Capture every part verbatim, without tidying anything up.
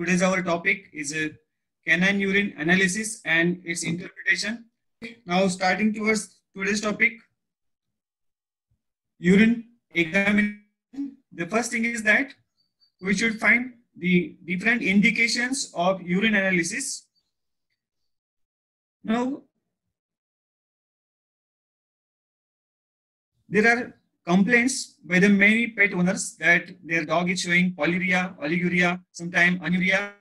today's our topic is uh, canine urine analysis and its interpretation. Now starting towards today's topic, urine examination. The first thing is that we should find the different indications of urine analysis. Now, there are complaints by the many pet owners that their dog is showing polyuria, oliguria, sometimes anuria,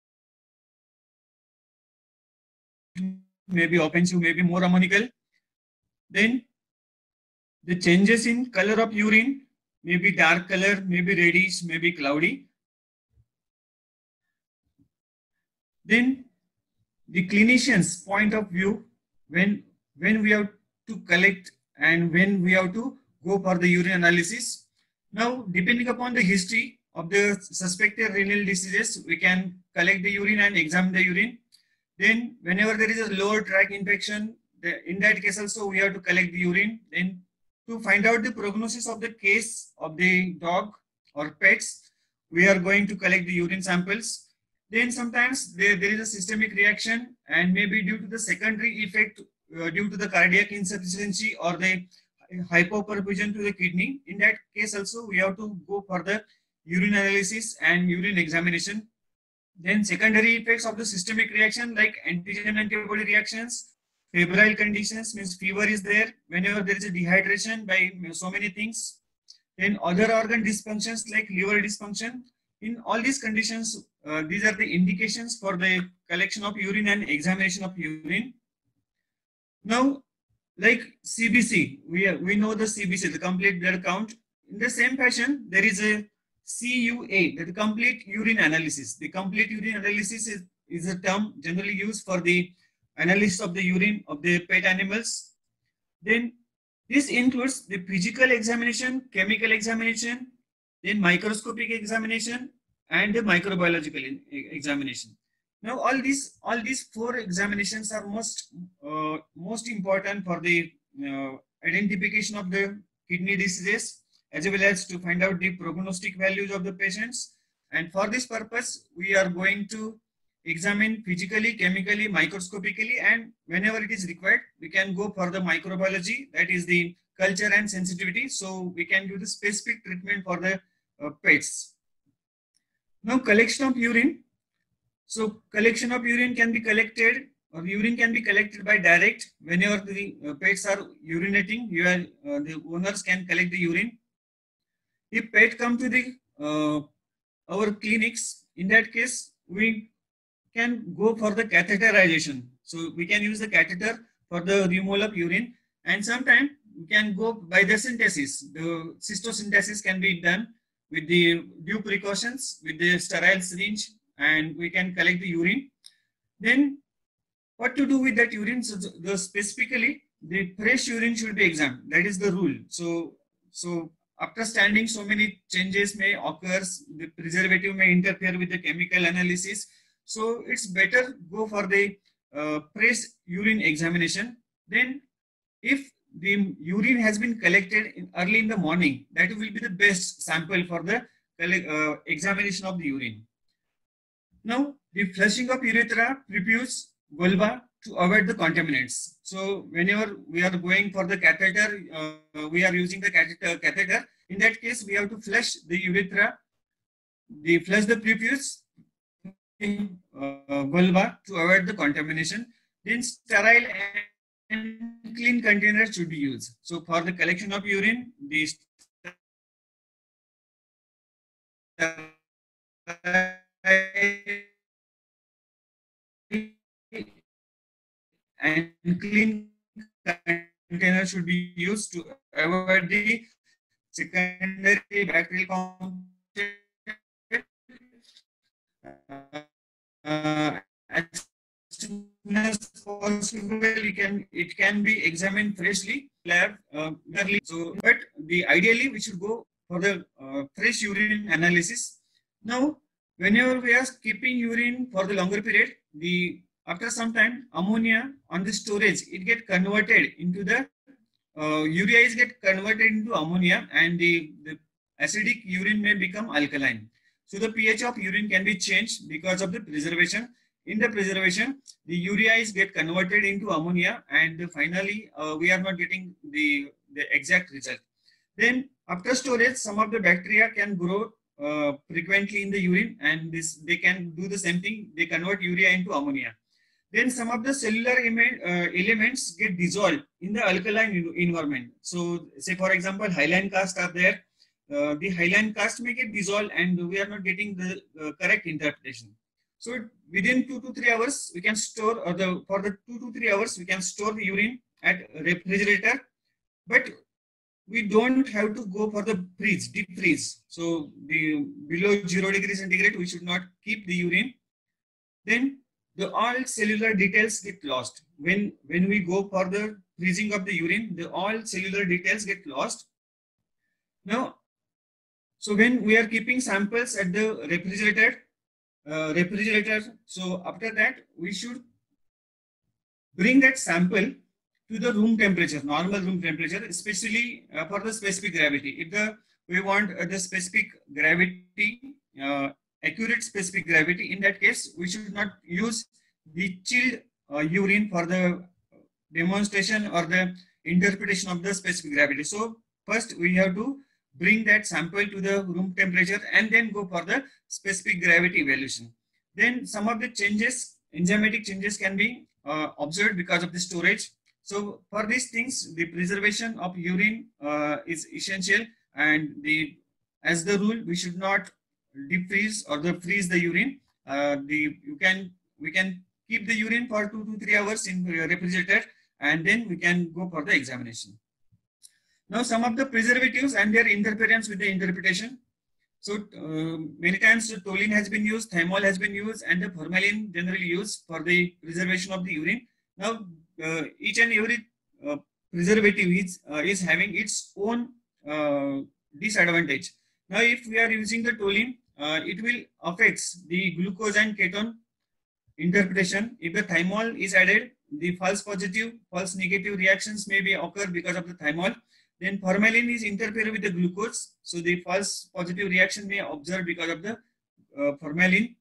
maybe offensive, maybe more ammonical. Then the changes in color of urine may be dark color, maybe reddish, maybe cloudy. Then the clinician's point of view when, when we have to collect and when we have to go for the urine analysis. Now, depending upon the history of the suspected renal diseases, we can collect the urine and examine the urine. Then whenever there is a lower tract infection, the, in that case also we have to collect the urine. Then to find out the prognosis of the case of the dog or pets, we are going to collect the urine samples. Then sometimes there, there is a systemic reaction and maybe due to the secondary effect uh, due to the cardiac insufficiency or the hypoperfusion to the kidney. In that case also we have to go for the urine analysis and urine examination. Then secondary effects of the systemic reaction like antigen antibody reactions, febrile conditions means fever is there whenever there is a dehydration by so many things. Then other organ dysfunctions like liver dysfunction. In all these conditions, uh, these are the indications for the collection of urine and examination of urine. Now, like C B C, we, we know the C B C, the complete blood count. In the same fashion, there is a C U A, the complete urine analysis. The complete urine analysis is, is a term generally used for the analysis of the urine of the pet animals. Then this includes the physical examination, chemical examination, then microscopic examination, and the microbiological examination. Now, all these all these four examinations are most uh, most important for the uh, identification of the kidney diseases, as well as to find out the prognostic values of the patients. And for this purpose, we are going to examine physically, chemically, microscopically, and whenever it is required, we can go for the microbiology, that is the culture and sensitivity. So we can do the specific treatment for the uh, pets. Now, collection of urine. So collection of urine can be collected, or urine can be collected by direct. Whenever the uh, pets are urinating, you are, uh, the owners can collect the urine. If pet come to the uh, our clinics, in that case, we can go for the catheterization. So we can use the catheter for the removal of urine, and sometimes we can go by the synthesis. The cystosynthesis can be done with the due precautions with the sterile syringe, and we can collect the urine. Then what to do with that urine? So the specifically the fresh urine should be examined. That is the rule. So so after standing, so many changes may occur. The preservative may interfere with the chemical analysis. So it's better go for the uh, fresh urine examination. Then if the urine has been collected in early in the morning, that will be the best sample for the uh, examination of the urine. Now, the flushing of urethra, prepuce, vulva to avoid the contaminants. So, whenever we are going for the catheter, uh, we are using the catheter, catheter. In that case, we have to flush the urethra, the flush the prepuce, in, uh, vulva to avoid the contamination. Then, sterile and clean containers should be used. So, for the collection of urine, the and clean container should be used to avoid the secondary bacterial contamination. Uh, as soon as possible, it can it can be examined freshly, lab, uh, so but the ideally we should go for the uh, fresh urine analysis. Now, whenever we are keeping urine for the longer period, the after some time ammonia on the storage, it get converted into the uh, urea is get converted into ammonia, and the, the acidic urine may become alkaline. So the pH of urine can be changed because of the preservation. In the preservation, the urea is get converted into ammonia, and finally uh, we are not getting the, the exact result. Then after storage, some of the bacteria can grow uh, frequently in the urine, and this they can do the same thing. They convert urea into ammonia. Then some of the cellular uh, elements get dissolved in the alkaline environment. So say for example, hyaline cast are there. Uh, the hyaline cast may get dissolved, and we are not getting the uh, correct interpretation. So within two to three hours, we can store, or the for the two to three hours, we can store the urine at refrigerator, but we don't have to go for the freeze, deep freeze. So the below zero degrees centigrade, we should not keep the urine. Then the all cellular details get lost. When, when we go for the freezing of the urine, the all cellular details get lost. Now, so when we are keeping samples at the refrigerator, uh, refrigerator, so after that, we should bring that sample to the room temperature, normal room temperature, especially uh, for the specific gravity. If the we want uh, the specific gravity, uh, accurate specific gravity, in that case, we should not use the chilled uh, urine for the demonstration or the interpretation of the specific gravity. So first we have to bring that sample to the room temperature and then go for the specific gravity evaluation. Then some of the changes, enzymatic changes can be uh, observed because of the storage. So for these things, the preservation of urine uh, is essential, and the as the rule, we should not deep freeze or the freeze the urine. Uh, the you can we can keep the urine for two to three hours in the refrigerator, and then we can go for the examination. Now, some of the preservatives and their interference with the interpretation. So uh, many times the toluene has been used, thymol has been used, and the formalin generally used for the preservation of the urine. Now, uh, each and every uh, preservative is, uh, is having its own uh, disadvantage. Now, if we are using the toluene, uh, it will affect the glucose and ketone interpretation. If the thymol is added, the false positive, false negative reactions may be occur because of the thymol. Then formalin is interfere with the glucose, so the false positive reaction may observe because of the uh, formalin.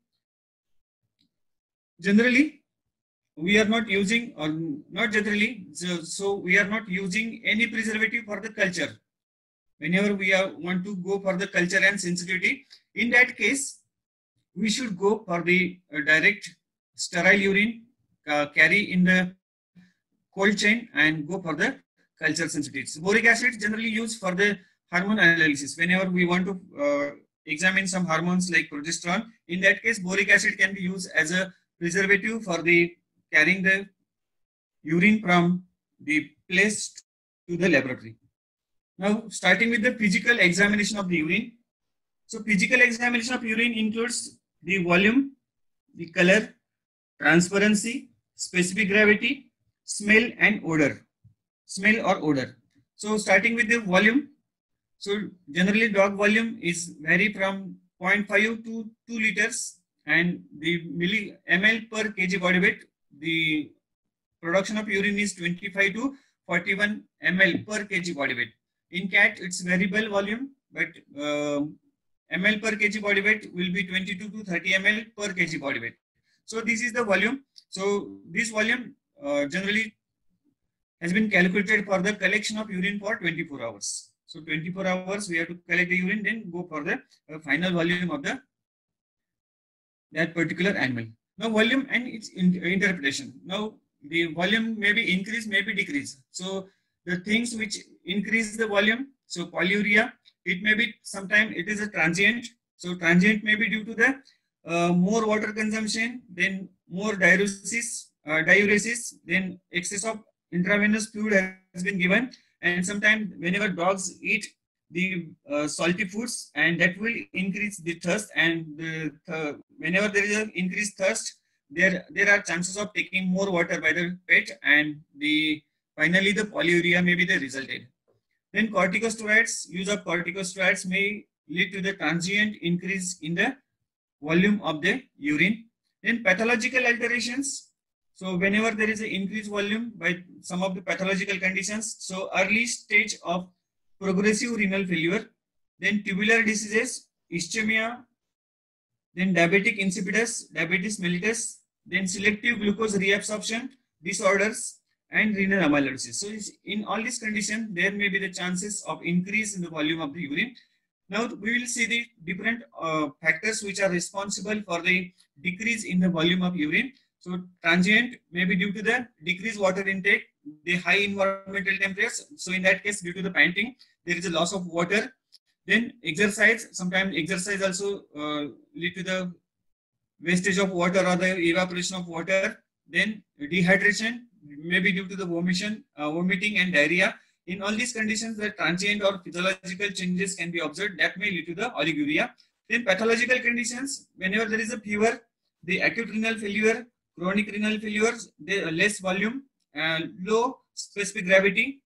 Generally, we are not using, or not generally, so, so we are not using any preservative for the culture. Whenever we are, want to go for the culture and sensitivity, in that case, we should go for the uh, direct sterile urine, uh, carry in the cold chain, and go for the culture sensitivities. Boric acid generally used for the hormone analysis. Whenever we want to uh, examine some hormones like progesterone, in that case, boric acid can be used as a preservative for the carrying the urine from the place to the laboratory. Now, starting with the physical examination of the urine. So, physical examination of urine includes the volume, the color, transparency, specific gravity, smell, and odor. Smell or odor. So starting with the volume. So generally dog volume is vary from zero point five to two liters, and the milli ml per kg body weight, the production of urine is twenty-five to forty-one ml per kg body weight. In cat, it's variable volume, but uh, ml per kg body weight will be twenty-two to thirty ml per kg body weight. So this is the volume. So this volume uh, generally has been calculated for the collection of urine for twenty-four hours. So twenty-four hours we have to collect the urine, then go for the uh, final volume of the that particular animal. Now volume and its in, interpretation. Now the volume may be increase, may be decrease. So the things which increase the volume, so polyuria, it may be sometime it is a transient. So transient may be due to the uh, more water consumption, then more diuresis, uh, diuresis, then excess of intravenous fluid has been given, and sometimes whenever dogs eat the uh, salty foods, and that will increase the thirst, and the th whenever there is an increased thirst, there there are chances of taking more water by the pet, and the finally the polyuria may be the resulted. Then corticosteroids, use of corticosteroids may lead to the transient increase in the volume of the urine. Then pathological alterations. So whenever there is an increased volume by some of the pathological conditions, so early stage of progressive renal failure, then tubular diseases, ischemia, then diabetic insipidus, diabetes mellitus, then selective glucose reabsorption disorders, and renal amyloidosis. So in all these conditions, there may be the chances of increase in the volume of the urine. Now we will see the different uh, factors which are responsible for the decrease in the volume of urine. So transient may be due to the decreased water intake, the high environmental temperatures. So in that case, due to the panting, there is a loss of water. Then exercise, sometimes exercise also uh, lead to the wastage of water or the evaporation of water. Then dehydration may be due to the vomition, uh, vomiting and diarrhea. In all these conditions, the transient or physiological changes can be observed that may lead to the oliguria. Then pathological conditions, whenever there is a fever, the acute renal failure, chronic renal failures, the less volume, uh, low specific gravity.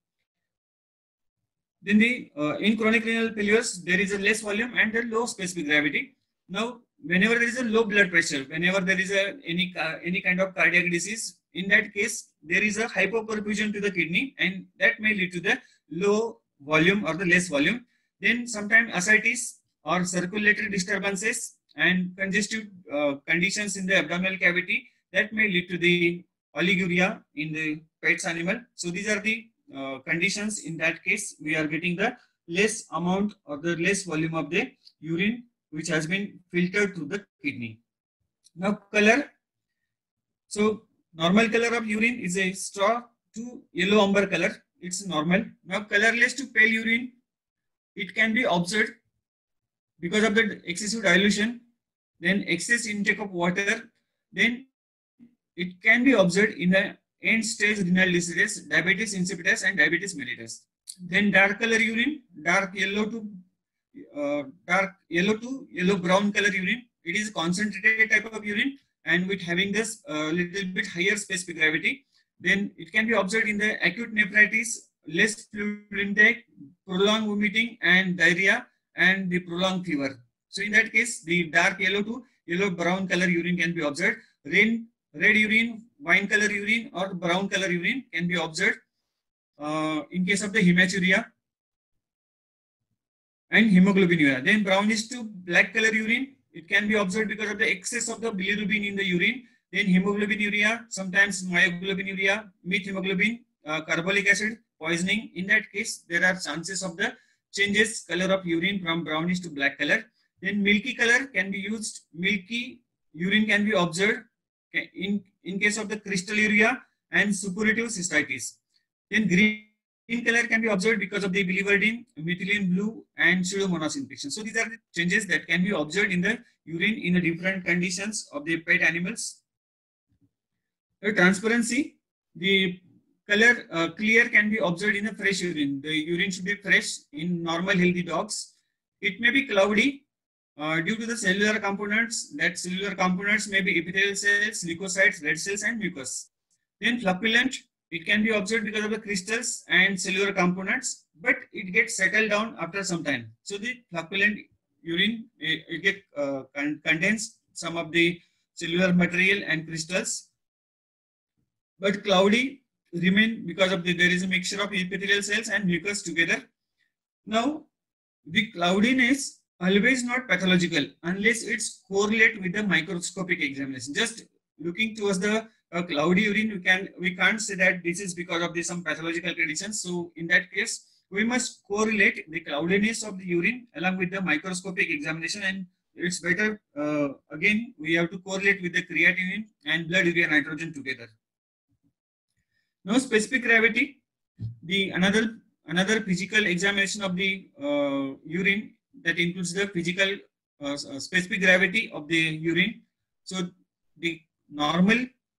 Then the uh, in chronic renal failures, there is a less volume and a low specific gravity. Now, whenever there is a low blood pressure, whenever there is a any uh, any kind of cardiac disease, in that case, there is a hypoperfusion to the kidney, and that may lead to the low volume or the less volume. Then sometimes ascites or circulatory disturbances and congestive uh, conditions in the abdominal cavity, that may lead to the oliguria in the pets animal. So these are the uh, conditions. In that case, we are getting the less amount or the less volume of the urine which has been filtered through the kidney. Now color. So normal color of urine is a straw to yellow umber color. It's normal. Now colorless to pale urine, it can be observed because of the excessive dilution, then excess intake of water. Then it can be observed in the end stage renal diseases, diabetes insipidus and diabetes mellitus. Then dark color urine, dark yellow to uh, dark yellow to yellow brown color urine. It is concentrated type of urine and with having this uh, little bit higher specific gravity. Then it can be observed in the acute nephritis, less fluid intake, prolonged vomiting and diarrhea, and the prolonged fever. So in that case, the dark yellow to yellow brown color urine can be observed. Red, red urine, wine color urine or brown color urine can be observed uh, in case of the hematuria and hemoglobinuria. Then brownish to black color urine, it can be observed because of the excess of the bilirubin in the urine. Then hemoglobinuria, sometimes myoglobinuria, methemoglobin, uh, carbolic acid poisoning. In that case, there are chances of the changes color of urine from brownish to black color. Then milky color can be used. Milky urine can be observed in, in case of the crystalluria and suppurative cystitis. Then green color can be observed because of the biliverdin, methylene blue and pseudomonas infection. So these are the changes that can be observed in the urine in the different conditions of the pet animals. The transparency, the color uh, clear can be observed in the fresh urine. The urine should be fresh in normal healthy dogs. It may be cloudy uh, due to the cellular components. That cellular components may be epithelial cells, leukocytes, red cells and mucus. Then flapulent, it can be observed because of the crystals and cellular components, but it gets settled down after some time. So the flapulent urine, it, it get, uh, con contains some of the cellular material and crystals, but cloudy remain because of the there is a mixture of epithelial cells and mucus together. Now the cloudiness always not pathological unless it's correlate with the microscopic examination. Just looking towards the uh, cloudy urine, we can we can't say that this is because of the some pathological conditions. So in that case, we must correlate the cloudiness of the urine along with the microscopic examination, and it's better uh, again we have to correlate with the creatinine and blood urea nitrogen together. Now specific gravity, the another another physical examination of the uh, urine that includes the physical uh, specific gravity of the urine. So the normal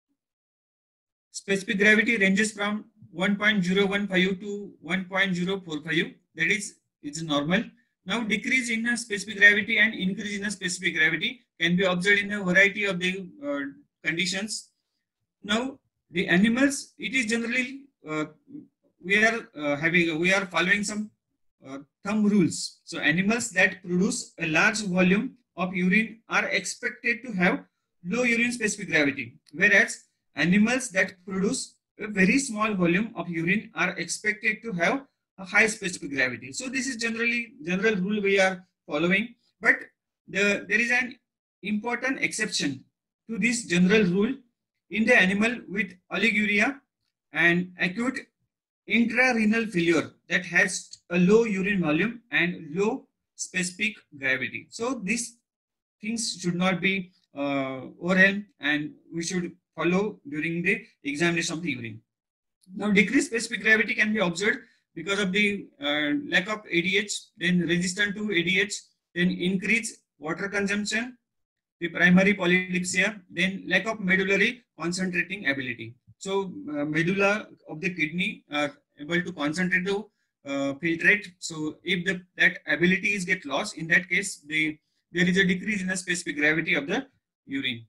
specific gravity ranges from one point zero one five to one point zero four five. That is it's normal. Now decrease in a specific gravity and increase in a specific gravity can be observed in a variety of the uh, conditions. Now the animals, it is generally uh, we are uh, having we are following some uh, thumb rules. So animals that produce a large volume of urine are expected to have low urine specific gravity, whereas animals that produce a very small volume of urine are expected to have a high specific gravity. So this is generally general rule we are following, but the, there is an important exception to this general rule in the animal with oliguria and acute intrarenal failure that has a low urine volume and low specific gravity. So these things should not be uh, overwhelmed, and we should follow during the examination of the urine. Now, decreased specific gravity can be observed because of the uh, lack of A D H, then resistant to A D H, then increased water consumption, the primary polydipsia, then lack of medullary concentrating ability. So, uh, medulla of the kidney are able to concentrate to uh, filtrate. So, if the that ability is get lost, in that case, the there is a decrease in the specific gravity of the urine.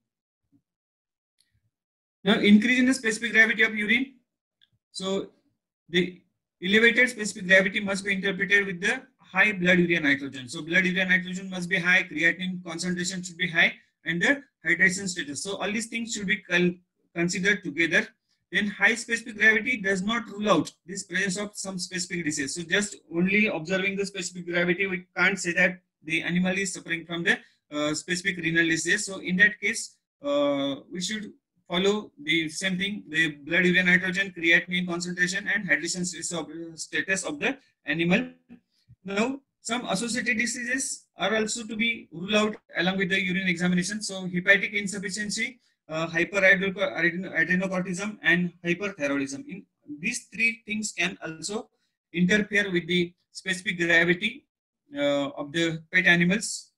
Now, increase in the specific gravity of urine. So, the elevated specific gravity must be interpreted with the high blood urea nitrogen. So, blood urea nitrogen must be high, creatinine concentration should be high, and the hydration status. So, all these things should be considered together. Then, high specific gravity does not rule out this presence of some specific disease. So, just only observing the specific gravity, we can't say that the animal is suffering from the uh, specific renal disease. So, in that case, uh, we should follow the same thing, the blood urea nitrogen, creatinine concentration, and hydration status of the animal. Now, some associated diseases are also to be ruled out along with the urine examination. So, hepatic insufficiency, uh, hyperadrenocortism, and hyperthyroidism. In these three things can also interfere with the specific gravity uh, of the pet animals.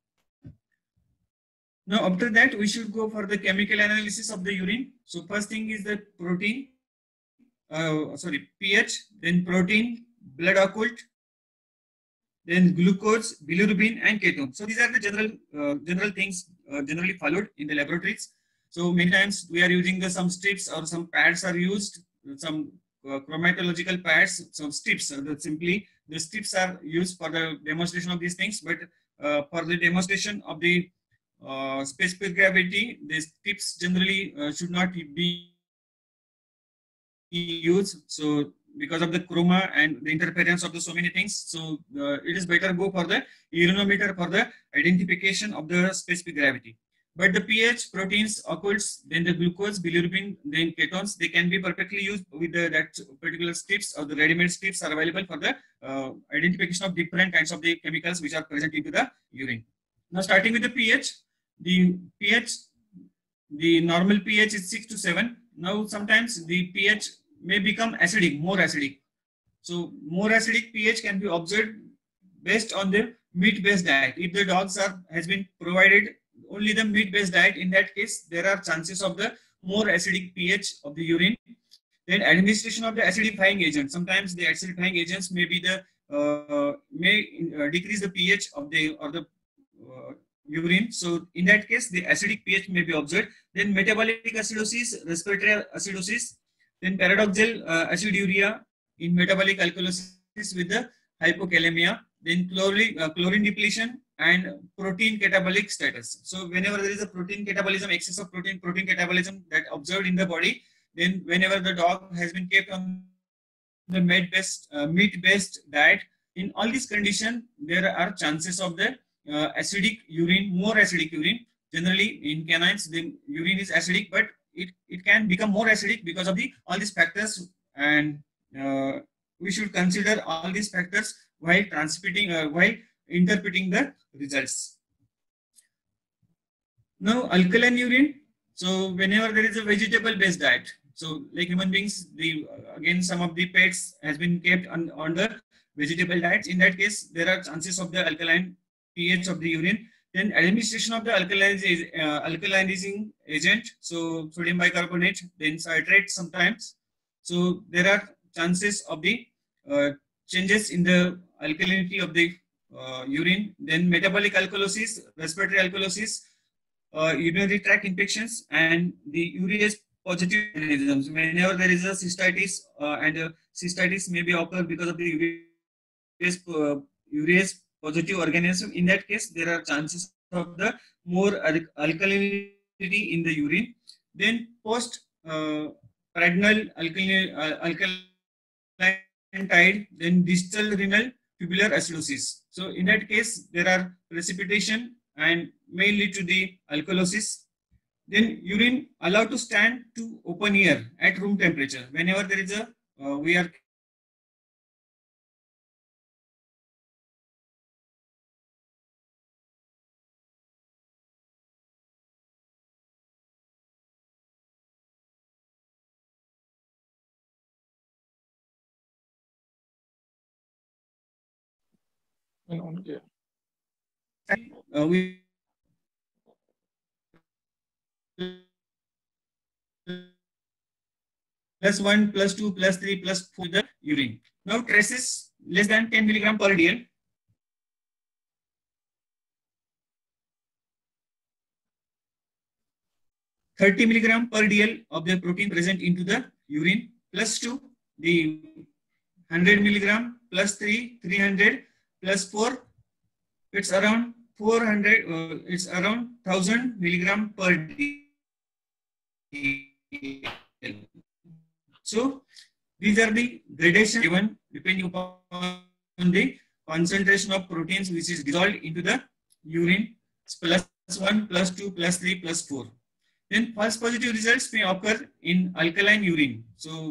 Now, after that, we should go for the chemical analysis of the urine. So, first thing is the protein, uh, sorry, pH, then protein, blood occult, then glucose, bilirubin, and ketone. So, these are the general uh, general things uh, generally followed in the laboratories. So, many times we are using the some strips or some pads are used, some uh, chromatological pads, some strips. Uh, simply, the strips are used for the demonstration of these things, but uh, for the demonstration of the Uh, specific gravity, these tips generally uh, should not be used. So, because of the chroma and the interference of the so many things, so uh, it is better go for the urinometer for the identification of the specific gravity. But the pH, proteins, occults, then the glucose, bilirubin, then ketones, they can be perfectly used with the, that particular strips, or the ready-made strips are available for the uh, identification of different kinds of the chemicals which are present into the urine. Now, starting with the pH. The pH, the normal pH is six to seven. Now, sometimes the pH may become acidic, more acidic. So, more acidic pH can be observed based on the meat-based diet. If the dogs are has been provided only the meat-based diet, in that case, there are chances of the more acidic pH of the urine. Then, administration of the acidifying agent. Sometimes the acidifying agents may be the uh, may uh, decrease the pH of the or the uh, urine. So, in that case, the acidic pH may be observed. Then, metabolic acidosis, respiratory acidosis, then paradoxal uh, aciduria in metabolic alkalosis with the hypokalemia, then chlorine, uh, chlorine depletion, and protein catabolic status. So, whenever there is a protein catabolism, excess of protein, protein catabolism that observed in the body, then whenever the dog has been kept on the meat-based uh, meat-based diet, in all these conditions, there are chances of the Uh, acidic urine, more acidic urine. Generally, in canines, the urine is acidic, but it, it can become more acidic because of the all these factors, and uh, we should consider all these factors while transmitting, uh, while interpreting the results. Now, alkaline urine. So, whenever there is a vegetable-based diet, so like human beings, the again some of the pets has been kept on, on the vegetable diets. In that case, there are chances of the alkaline pH of the urine. Then administration of the alkalizing, uh, alkalizing agent, so sodium bicarbonate, then citrate sometimes. So there are chances of the uh, changes in the alkalinity of the uh, urine. Then metabolic alkalosis, respiratory alkalosis, uh, urinary tract infections, and the urease positive organisms. Whenever there is a cystitis, uh, and uh, cystitis may be occur because of the urease, uh, urease positive organism. In that case, there are chances of the more alkalinity in the urine. Then post uh, pregnal alkaline, uh, alkaline tide, then distal renal tubular acidosis. So in that case, there are precipitation and may lead to the alkalosis. Then urine allowed to stand to open air at room temperature. Whenever there is a, uh, we are uh, we plus one, plus two, plus three, plus four the urine. Now traces less than ten milligram per dl. thirty milligram per dl of the protein present into the urine, plus two, the one hundred milligram, plus three, three hundred, plus four, it's around four hundred, uh, it's around one thousand milligram per dl. So these are the gradation given depending upon the concentration of proteins which is dissolved into the urine, plus one, plus two, plus three, plus four. Then false positive results may occur in alkaline urine. So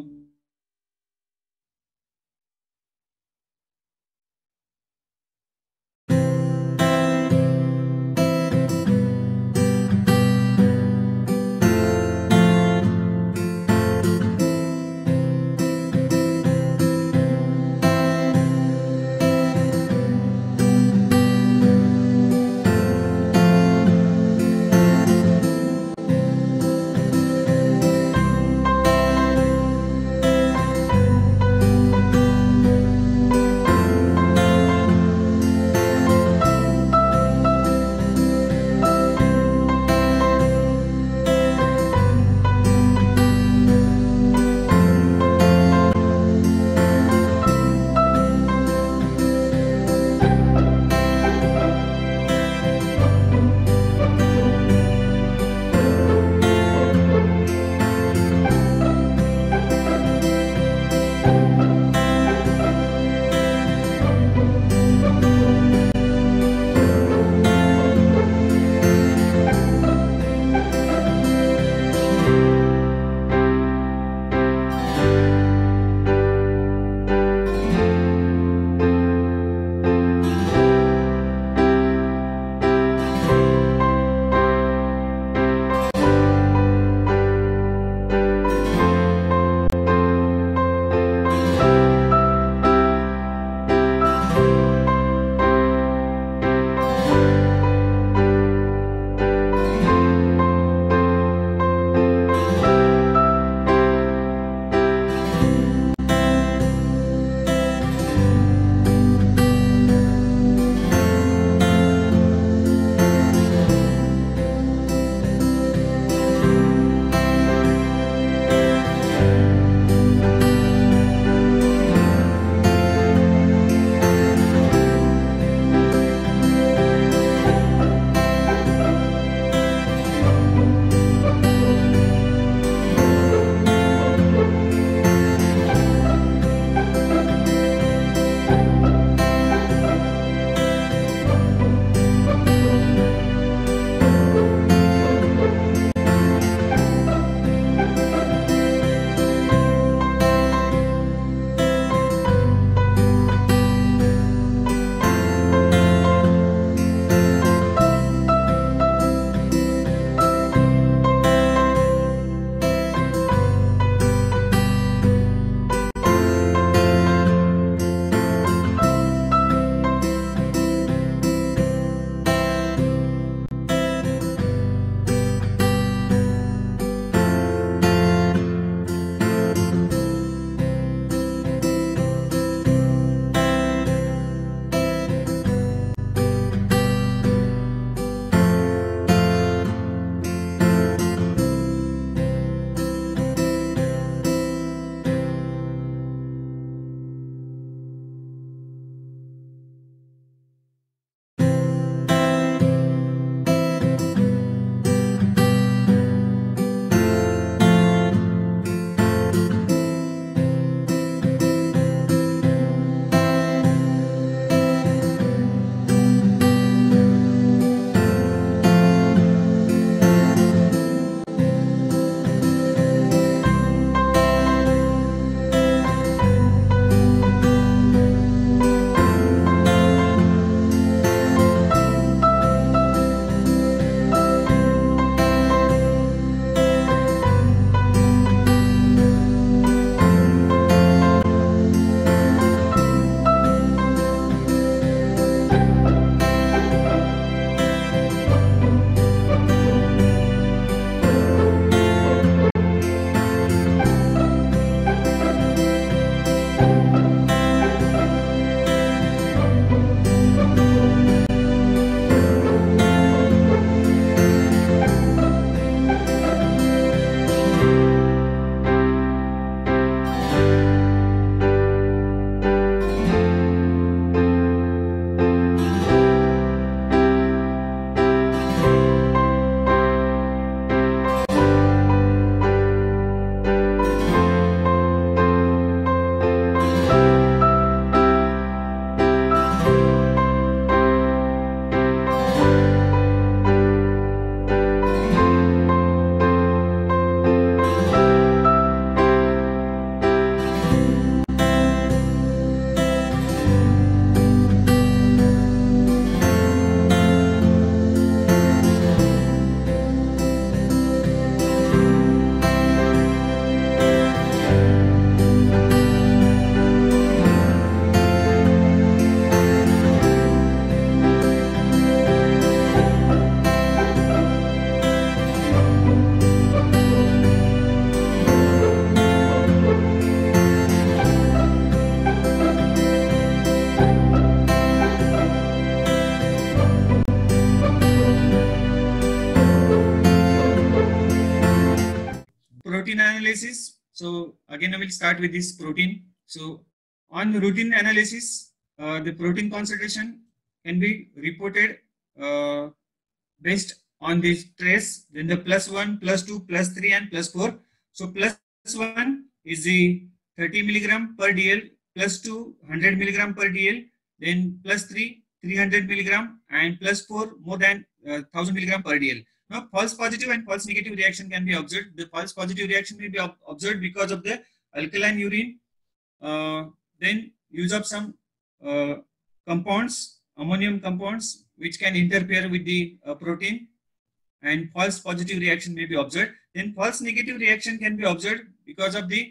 analysis. So again, I will start with this protein. So on routine analysis, uh, the protein concentration can be reported uh, based on this trace, then the plus one, plus two, plus three, and plus four. So plus one is the thirty milligram per dl, plus two, one hundred milligram per dl, then plus three, three hundred milligram, and plus four, more than uh, one thousand milligram per dl. Now, false positive and false negative reaction can be observed. The false positive reaction may be observed because of the alkaline urine, uh, then use of some uh, compounds, ammonium compounds, which can interfere with the uh, protein, and false positive reaction may be observed. Then false negative reaction can be observed because of the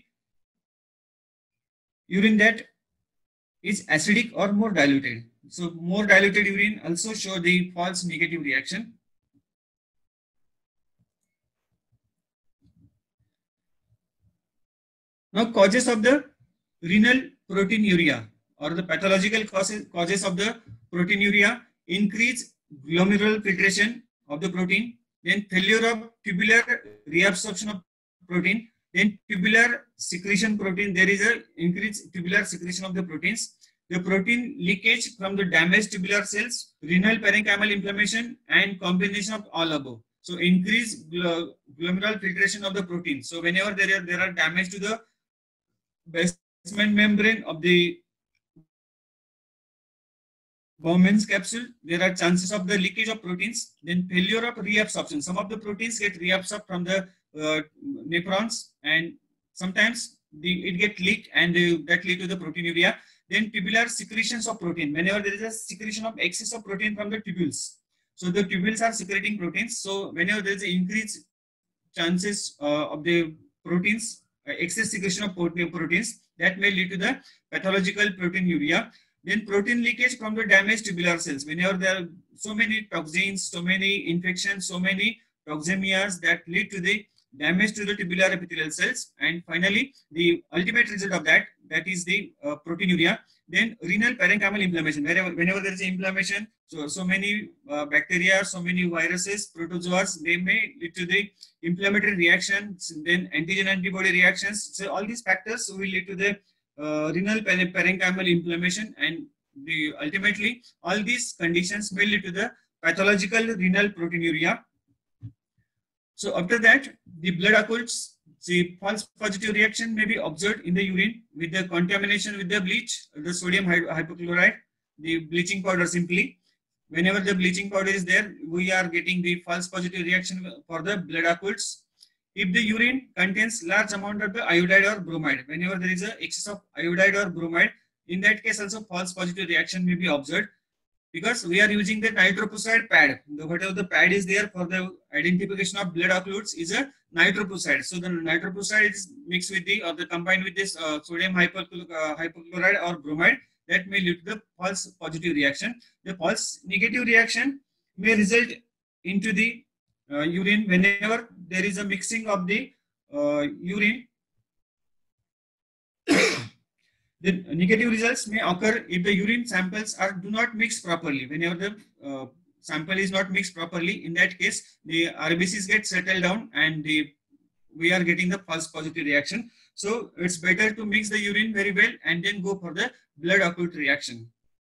urine that is acidic or more diluted. So more diluted urine also show the false negative reaction. Now, causes of the renal proteinuria or the pathological causes, causes of the proteinuria: increase glomerular filtration of the protein, then failure of tubular reabsorption of protein, then tubular secretion protein. There is a increased tubular secretion of the proteins. The protein leakage from the damaged tubular cells, renal parenchymal inflammation, and combination of all above. So increase glomerular filtration of the protein. So whenever there are, there are damage to the basement membrane of the Bowman's capsule, there are chances of the leakage of proteins. Then failure of reabsorption. Some of the proteins get reabsorbed from the uh, nephrons, and sometimes the, it get leaked, and uh, that lead to the proteinuria. Then tubular secretions of protein. Whenever there is a secretion of excess of protein from the tubules, so the tubules are secreting proteins. So whenever there is an increased chances uh, of the proteins, uh, excess secretion of proteins, that may lead to the pathological proteinuria. Then protein leakage from the damaged tubular cells. Whenever there are so many toxins, so many infections, so many toxemias that lead to the damage to the tubular epithelial cells. And finally, the ultimate result of that, that is the uh, proteinuria. Then renal parenchymal inflammation. Wherever, whenever there is inflammation, so, so many uh, bacteria, so many viruses, protozoas, they may lead to the inflammatory reactions, then antigen antibody reactions. So all these factors will lead to the Uh, renal parenchymal inflammation, and the ultimately all these conditions may lead to the pathological renal proteinuria. So after that, the blood occults, the false positive reaction may be observed in the urine with the contamination with the bleach, the sodium hypochlorite, the bleaching powder simply. Whenever the bleaching powder is there, we are getting the false positive reaction for the blood occults. If the urine contains large amount of the iodide or bromide, whenever there is a excess of iodide or bromide, in that case also false positive reaction may be observed, because we are using the nitroprusside pad. The, whatever the pad is there for the identification of blood occludes is a nitroprusside. So the nitroprusside is mixed with the or the combined with this uh, sodium hypochlorite or bromide, that may lead to the false positive reaction. The false negative reaction may result into the Uh, urine whenever there is a mixing of the uh, urine. The negative results may occur if the urine samples are do not mix properly. Whenever the uh, sample is not mixed properly, in that case the R B Cs get settled down, and the, we are getting the false positive reaction. So it's better to mix the urine very well and then go for the blood occult reaction.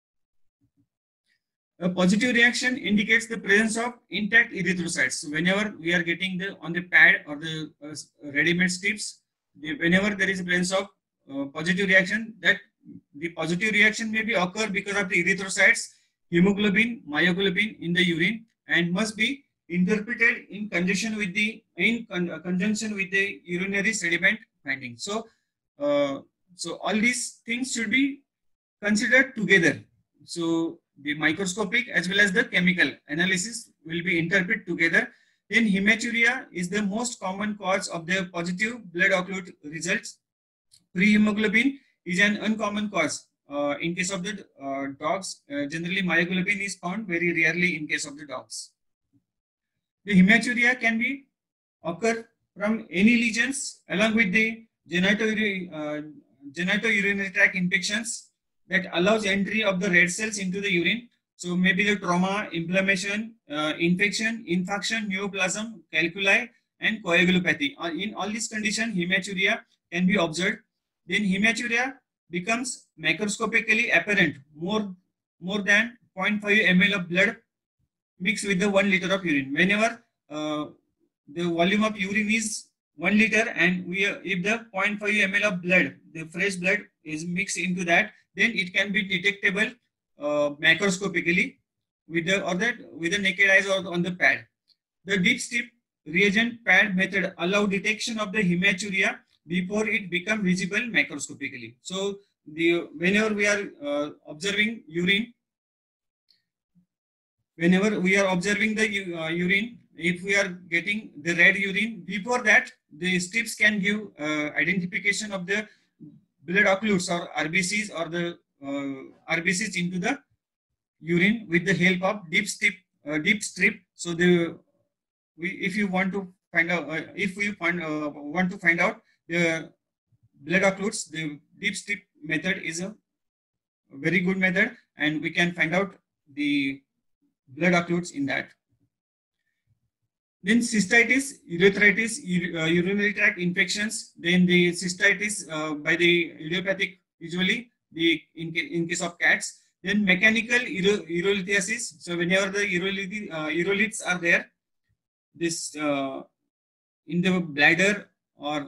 A positive reaction indicates the presence of intact erythrocytes. So whenever we are getting the on the pad or the uh, ready-made strips, the, whenever there is a presence of uh, positive reaction, that the positive reaction may be occur because of the erythrocytes, hemoglobin, myoglobin in the urine, and must be interpreted in conjunction with the in con, uh, conjunction with the urinary sediment finding. So, uh, so all these things should be considered together. So the microscopic as well as the chemical analysis will be interpreted together. Then hematuria is the most common cause of the positive blood occult results. Prehemoglobin is an uncommon cause uh, in case of the uh, dogs. Uh, generally, myoglobin is found very rarely in case of the dogs. The hematuria can be occur from any lesions along with the genitourinary uh, genitourinary tract infections that allows entry of the red cells into the urine. So maybe the trauma, inflammation, uh, infection, infarction, neoplasm, calculi, and coagulopathy. In all these conditions, hematuria can be observed. Then hematuria becomes microscopically apparent more, more than zero point five milliliters of blood mixed with the one liter of urine. Whenever uh, the volume of urine is one liter and we are, if the zero point five milliliters of blood, the fresh blood is mixed into that, then it can be detectable uh, macroscopically with the or that with the naked eyes or on the pad. The deep strip reagent pad method allow detection of the hematuria before it become visible macroscopically. So the whenever we are uh, observing urine, whenever we are observing the uh, urine, if we are getting the red urine, before that the strips can give uh, identification of the blood occlusions or R B Cs or the uh, R B Cs into the urine with the help of deep strip. Uh, deep strip. So the we, if you want to find out, uh, if we find uh, want to find out the blood occlusions, the deep strip method is a very good method, and we can find out the blood occlusions in that. Then cystitis, urethritis, uh, urinary tract infections. Then the cystitis uh, by the idiopathic, usually the in, in case of cats. Then mechanical urolithiasis. So whenever the urolith, uh, uroliths are there, this uh, in the bladder or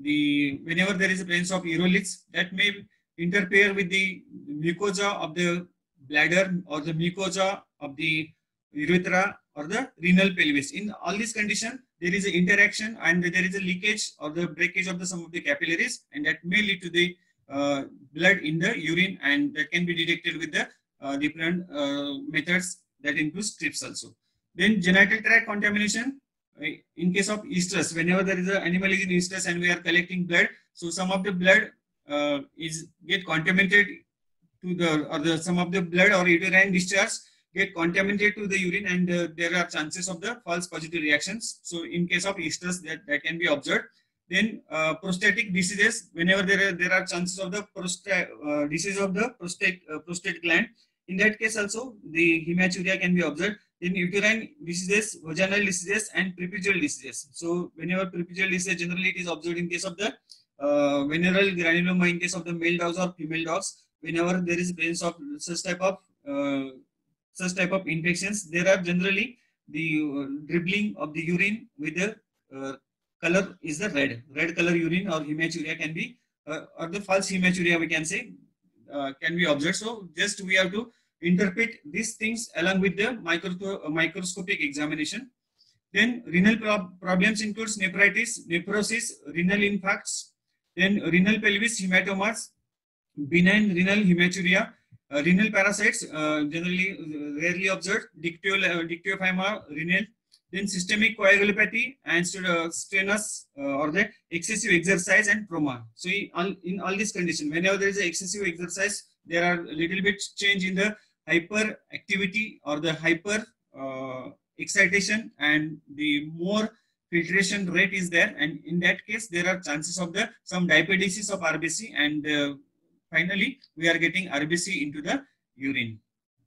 the whenever there is a presence of uroliths, that may interfere with the mucosa of the bladder or the mucosa of the urethra or the renal pelvis. In all these conditions, there is an interaction and there is a leakage or the breakage of the some of the capillaries, and that may lead to the uh, blood in the urine, and that can be detected with the uh, different uh, methods that includes strips also. Then genital tract contamination. In case of estrus, whenever there is an animal is in estrus and we are collecting blood, so some of the blood uh, is get contaminated to the or the some of the blood or uterine discharge get contaminated to the urine, and uh, there are chances of the false positive reactions. So in case of estrus, that, that can be observed. Then uh, prostatic diseases, whenever there are there are chances of the prostate uh, disease of the prostate uh, prostate gland, in that case also the hematuria can be observed. Then uterine diseases, vaginal diseases, and prepucial diseases. So whenever prepucial disease, generally it is observed in case of the uh, venereal granuloma in case of the male dogs or female dogs. Whenever there is presence of such type of uh, such type of infections, there are generally the uh, dribbling of the urine with the uh, color is the red. Red color urine or hematuria can be, uh, or the false hematuria we can say, uh, can be observed. So just we have to interpret these things along with the micro, uh, microscopic examination. Then renal prob problems includes nephritis, nephrosis, renal infarcts, then renal pelvis hematomas, benign renal hematuria, uh, renal parasites uh, generally uh, rarely observed, dictio, uh, dictiophima renal, then systemic coagulopathy and uh, strenuous uh, or the excessive exercise and trauma. So in all, in all these conditions, whenever there is a excessive exercise, there are a little bit change in the hyperactivity or the hyper uh, excitation, and the more filtration rate is there, and in that case there are chances of the some diapedesis of R B C, and uh, finally we are getting R B C into the urine.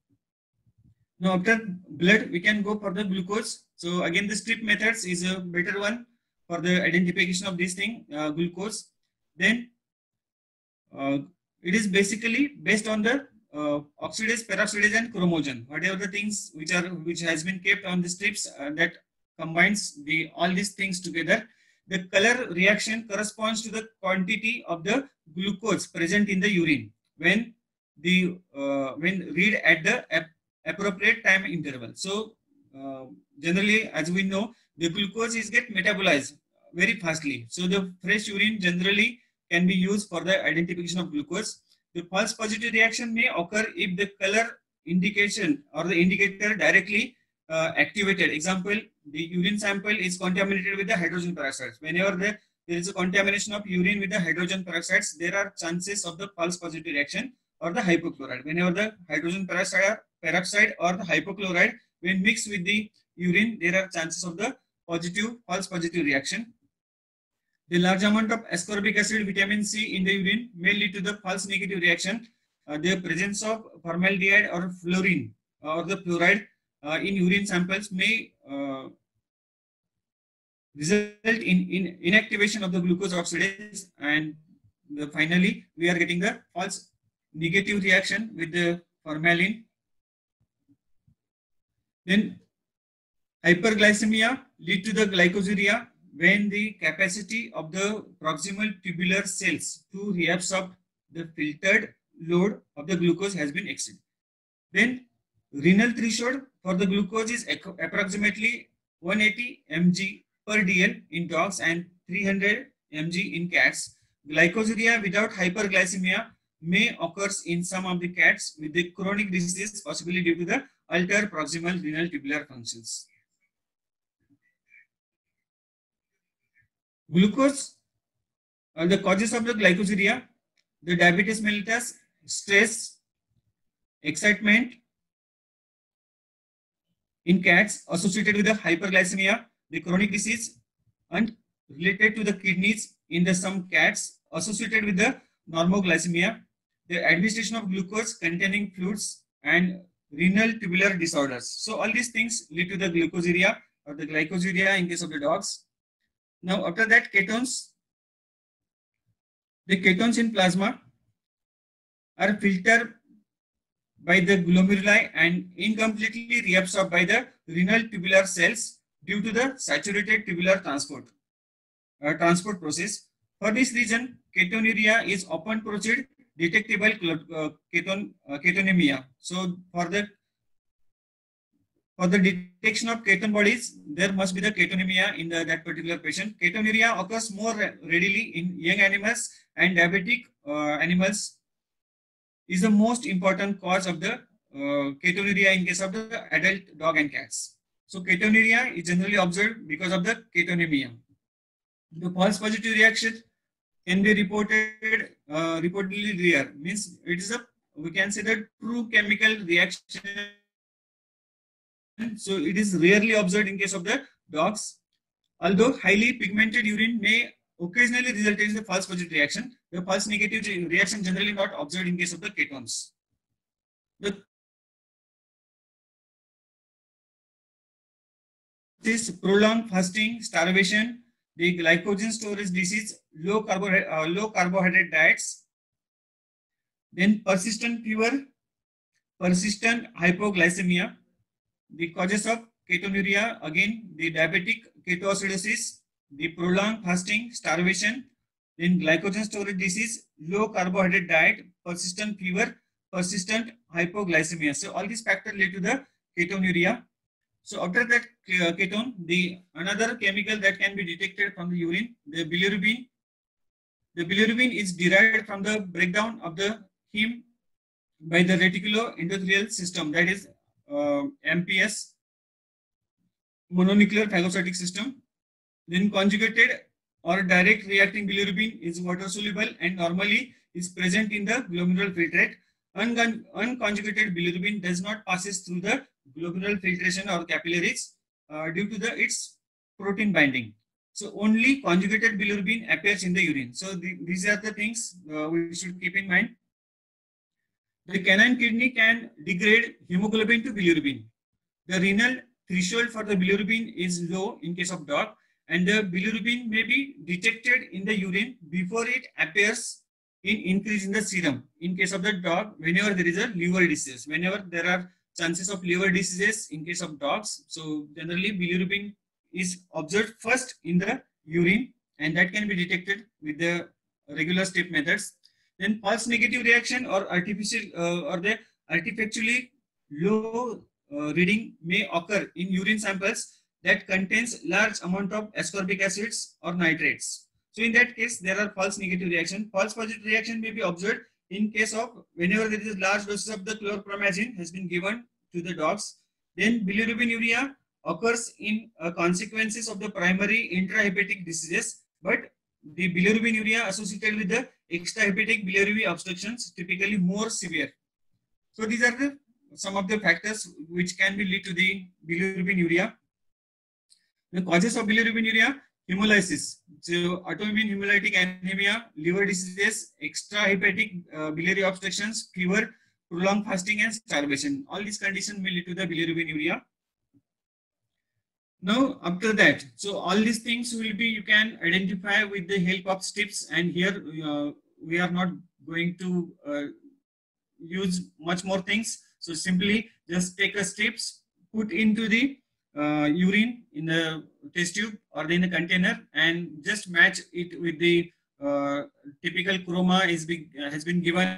Now after blood we can go for the glucose. So again the strip methods is a better one for the identification of this thing, uh, glucose. Then uh, it is basically based on the uh, oxidase, peroxidase, and chromogen. Whatever the things which are which has been kept on the strips uh, that combines the all these things together. The color reaction corresponds to the quantity of the glucose present in the urine when the uh, when read at the ap appropriate time interval. So uh, generally, as we know, the glucose is get metabolized very fastly. So the fresh urine generally can be used for the identification of glucose. The false positive reaction may occur if the color indication or the indicator directly uh, activated. Example, the urine sample is contaminated with the hydrogen peroxides. Whenever the, there is a contamination of urine with the hydrogen peroxides, there are chances of the false positive reaction or the hypochlorite. Whenever the hydrogen peroxide, peroxide or the hypochlorite when mixed with the urine, there are chances of the positive, false positive reaction. The large amount of ascorbic acid, vitamin C in the urine may lead to the false negative reaction. Uh, the presence of formaldehyde or fluorine or the fluoride uh, in urine samples may uh, result in, in inactivation of the glucose oxidase, and the, finally we are getting the false negative reaction with the formalin. Then hyperglycemia lead to the glycosuria when the capacity of the proximal tubular cells to reabsorb the filtered load of the glucose has been exceeded. Then renal threshold for the glucose is approximately one hundred eighty milligrams per dl in dogs and three hundred milligrams in cats. Glycosuria without hyperglycemia may occur in some of the cats with the chronic disease, possibly due to the altered proximal renal tubular functions. Glucose are the causes of the glycosuria: the diabetes mellitus, stress, excitement in cats associated with the hyperglycemia, the chronic disease, and related to the kidneys in the some cats associated with the normoglycemia, the administration of glucose containing fluids, and renal tubular disorders. So all these things lead to the glucosuria or the glycosuria in case of the dogs. Now after that, ketones. The ketones in plasma are filtered by the glomeruli and incompletely reabsorbed by the renal tubular cells due to the saturated tubular transport uh, transport process. For this reason, ketonuria is often procedure detectable uh, keton uh, ketonemia. So for the for the detection of keton bodies, there must be the ketonemia in the, that particular patient. Ketonuria occurs more readily in young animals, and diabetic uh, animals is the most important cause of the uh, ketonuria in case of the adult dog and cats. So ketonuria is generally observed because of the ketonemia. The false positive reaction can be reported uh, reportedly rare. Means it is a, we can say, the true chemical reaction. So it is rarely observed in case of the dogs. Although highly pigmented urine may occasionally result in the false positive reaction, the false negative reaction generally not observed in case of the ketones. The this prolonged fasting, starvation, the glycogen storage disease, low carbohydrate, uh, low carbohydrate diets, then persistent fever, persistent hypoglycemia. The causes of ketonuria, again, the diabetic ketoacidosis, the prolonged fasting, starvation, then glycogen storage disease, low carbohydrate diet, persistent fever, persistent hypoglycemia. So all these factors lead to the ketonuria. So after that ketone, the another chemical that can be detected from the urine, the bilirubin. The bilirubin is derived from the breakdown of the heme by the reticuloendothelial system, that is uh, M P S, mononuclear phagocytic system. Then conjugated or direct reacting bilirubin is water soluble and normally is present in the glomerular filtrate. Un unconjugated bilirubin does not passes through the glomerular filtration or capillaries uh, due to the its protein binding. So only conjugated bilirubin appears in the urine. So the, these are the things uh, we should keep in mind. The canine kidney can degrade hemoglobin to bilirubin. The renal threshold for the bilirubin is low in case of dog, and the bilirubin may be detected in the urine before it appears in increase in the serum. In case of the dog, whenever there is a liver disease, whenever there are chances of liver diseases in case of dogs, so generally bilirubin is observed first in the urine, and that can be detected with the regular step methods. Then false negative reaction or artificial uh, or the artificially low uh, reading may occur in urine samples that contains large amount of ascorbic acids or nitrates. So in that case, there are false negative reaction. False positive reaction may be observed in case of whenever there is large doses of the chlorpromazine has been given to the dogs. Then bilirubinuria occurs in uh, consequences of the primary intrahepatic diseases, but the bilirubinuria associated with the extrahepatic biliary obstructions typically more severe. So these are the some of the factors which can be lead to the bilirubinuria. The causes of bilirubinuria: hemolysis, so autoimmune hemolytic anemia, liver diseases, extrahepatic uh, biliary obstructions, fever, prolonged fasting, and starvation. All these conditions may lead to the bilirubinuria. Now, after that, so all these things will be, you can identify with the help of strips, and here uh, we are not going to uh, use much more things. So simply just take a strips, put into the uh, urine in the test tube or in a container, and just match it with the uh, typical chroma is be, uh, has been given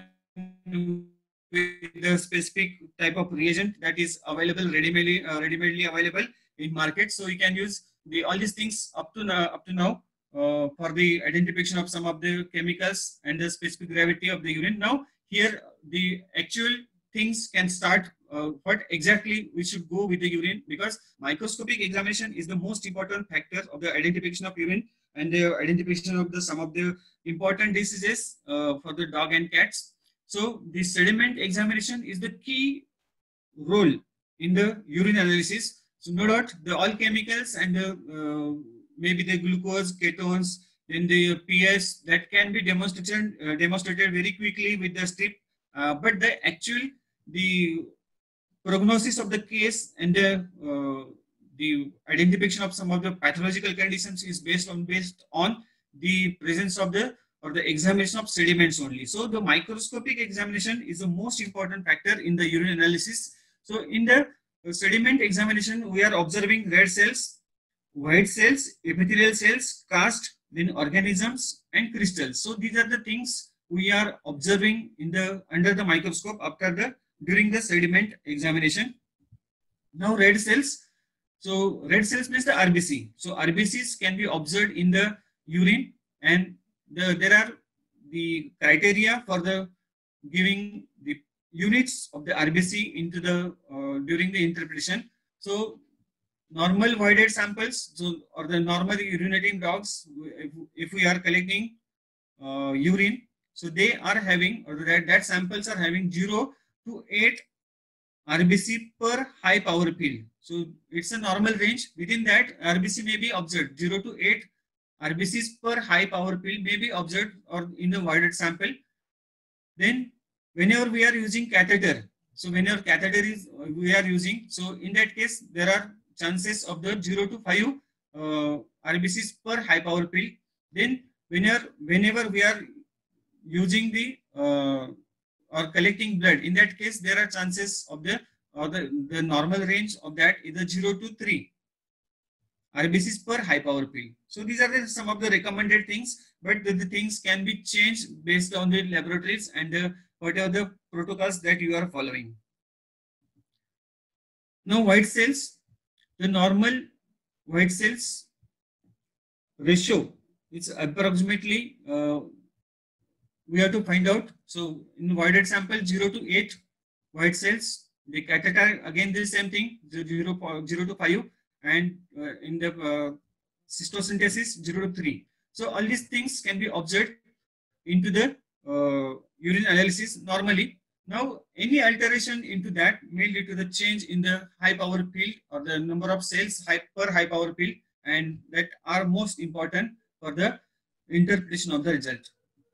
with the specific type of reagent that is available readily, uh, readily available in market. So you can use the all these things up to now, up to now uh, for the identification of some of the chemicals and the specific gravity of the urine. Now here the actual things can start. Uh, what exactly we should go with the urine, because microscopic examination is the most important factor of the identification of urine and the identification of the some of the important diseases uh, for the dog and cats. So the sediment examination is the key role in the urine analysis. So no doubt the all chemicals and the uh, maybe the glucose, ketones, then the pH that can be demonstrated uh, demonstrated very quickly with the strip, uh, but the actual the prognosis of the case and the uh, the identification of some of the pathological conditions is based on based on the presence of the or the examination of sediments only. So the microscopic examination is the most important factor in the urine analysis. So in the sediment examination, we are observing red cells, white cells, epithelial cells, cast, then organisms and crystals. So these are the things we are observing in the under the microscope after the during the sediment examination. Now red cells. So red cells means the R B C. So R B Cs can be observed in the urine, and the, there are the criteria for the giving the units of the R B C into the uh, during the interpretation. So normal voided samples, so or the normal urinating dogs, if, if we are collecting uh, urine, so they are having, or that, that samples are having zero to eight R B C per high power pill. So it's a normal range. Within that, R B C may be observed. zero to eight R B Cs per high power pill may be observed or in the voided sample. Then whenever we are using catheter, so whenever catheter is we are using, so in that case there are chances of the zero to five uh, R B Cs per high power pill. Then whenever whenever we are using the uh, or collecting blood, in that case there are chances of the or the, the normal range of that is the zero to three R B Cs per high power pill. So these are the, some of the recommended things, but the, the things can be changed based on the laboratories and the, whatever the protocols that you are following. Now white cells, the normal white cells ratio is approximately uh, we have to find out. So in voided sample zero to eight white cells, the catheter again the same thing, zero, zero to five, and uh, in the uh, cystosynthesis zero to three. So all these things can be observed into the uh, urine analysis normally. Now any alteration into that may lead to the change in the high power pill or the number of cells high, per high power pill, and that are most important for the interpretation of the result.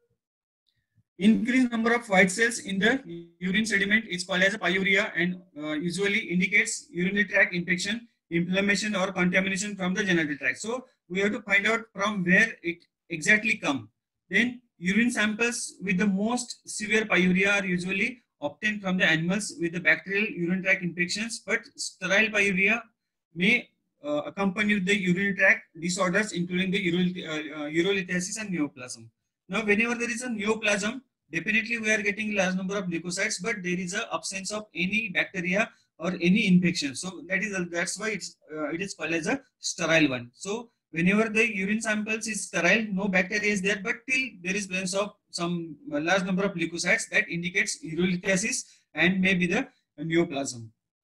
Increased number of white cells in the urine sediment is called as a pyuria, and uh, usually indicates urinary tract infection, inflammation or contamination from the genital tract. So we have to find out from where it exactly come. Then urine samples with the most severe pyuria are usually obtained from the animals with the bacterial urinary tract infections, but sterile pyuria may uh, accompany the urinary tract disorders including the uh, uh, urolithiasis and neoplasm. Now whenever there is a neoplasm, definitely we are getting large number of leukocytes, but there is a absence of any bacteria or any infection. So that is a, that's why it's uh, it is called as a sterile one. So whenever the urine samples is sterile, no bacteria is there, but till there is presence of some large number of leukocytes, that indicates urolithiasis and maybe the neoplasm.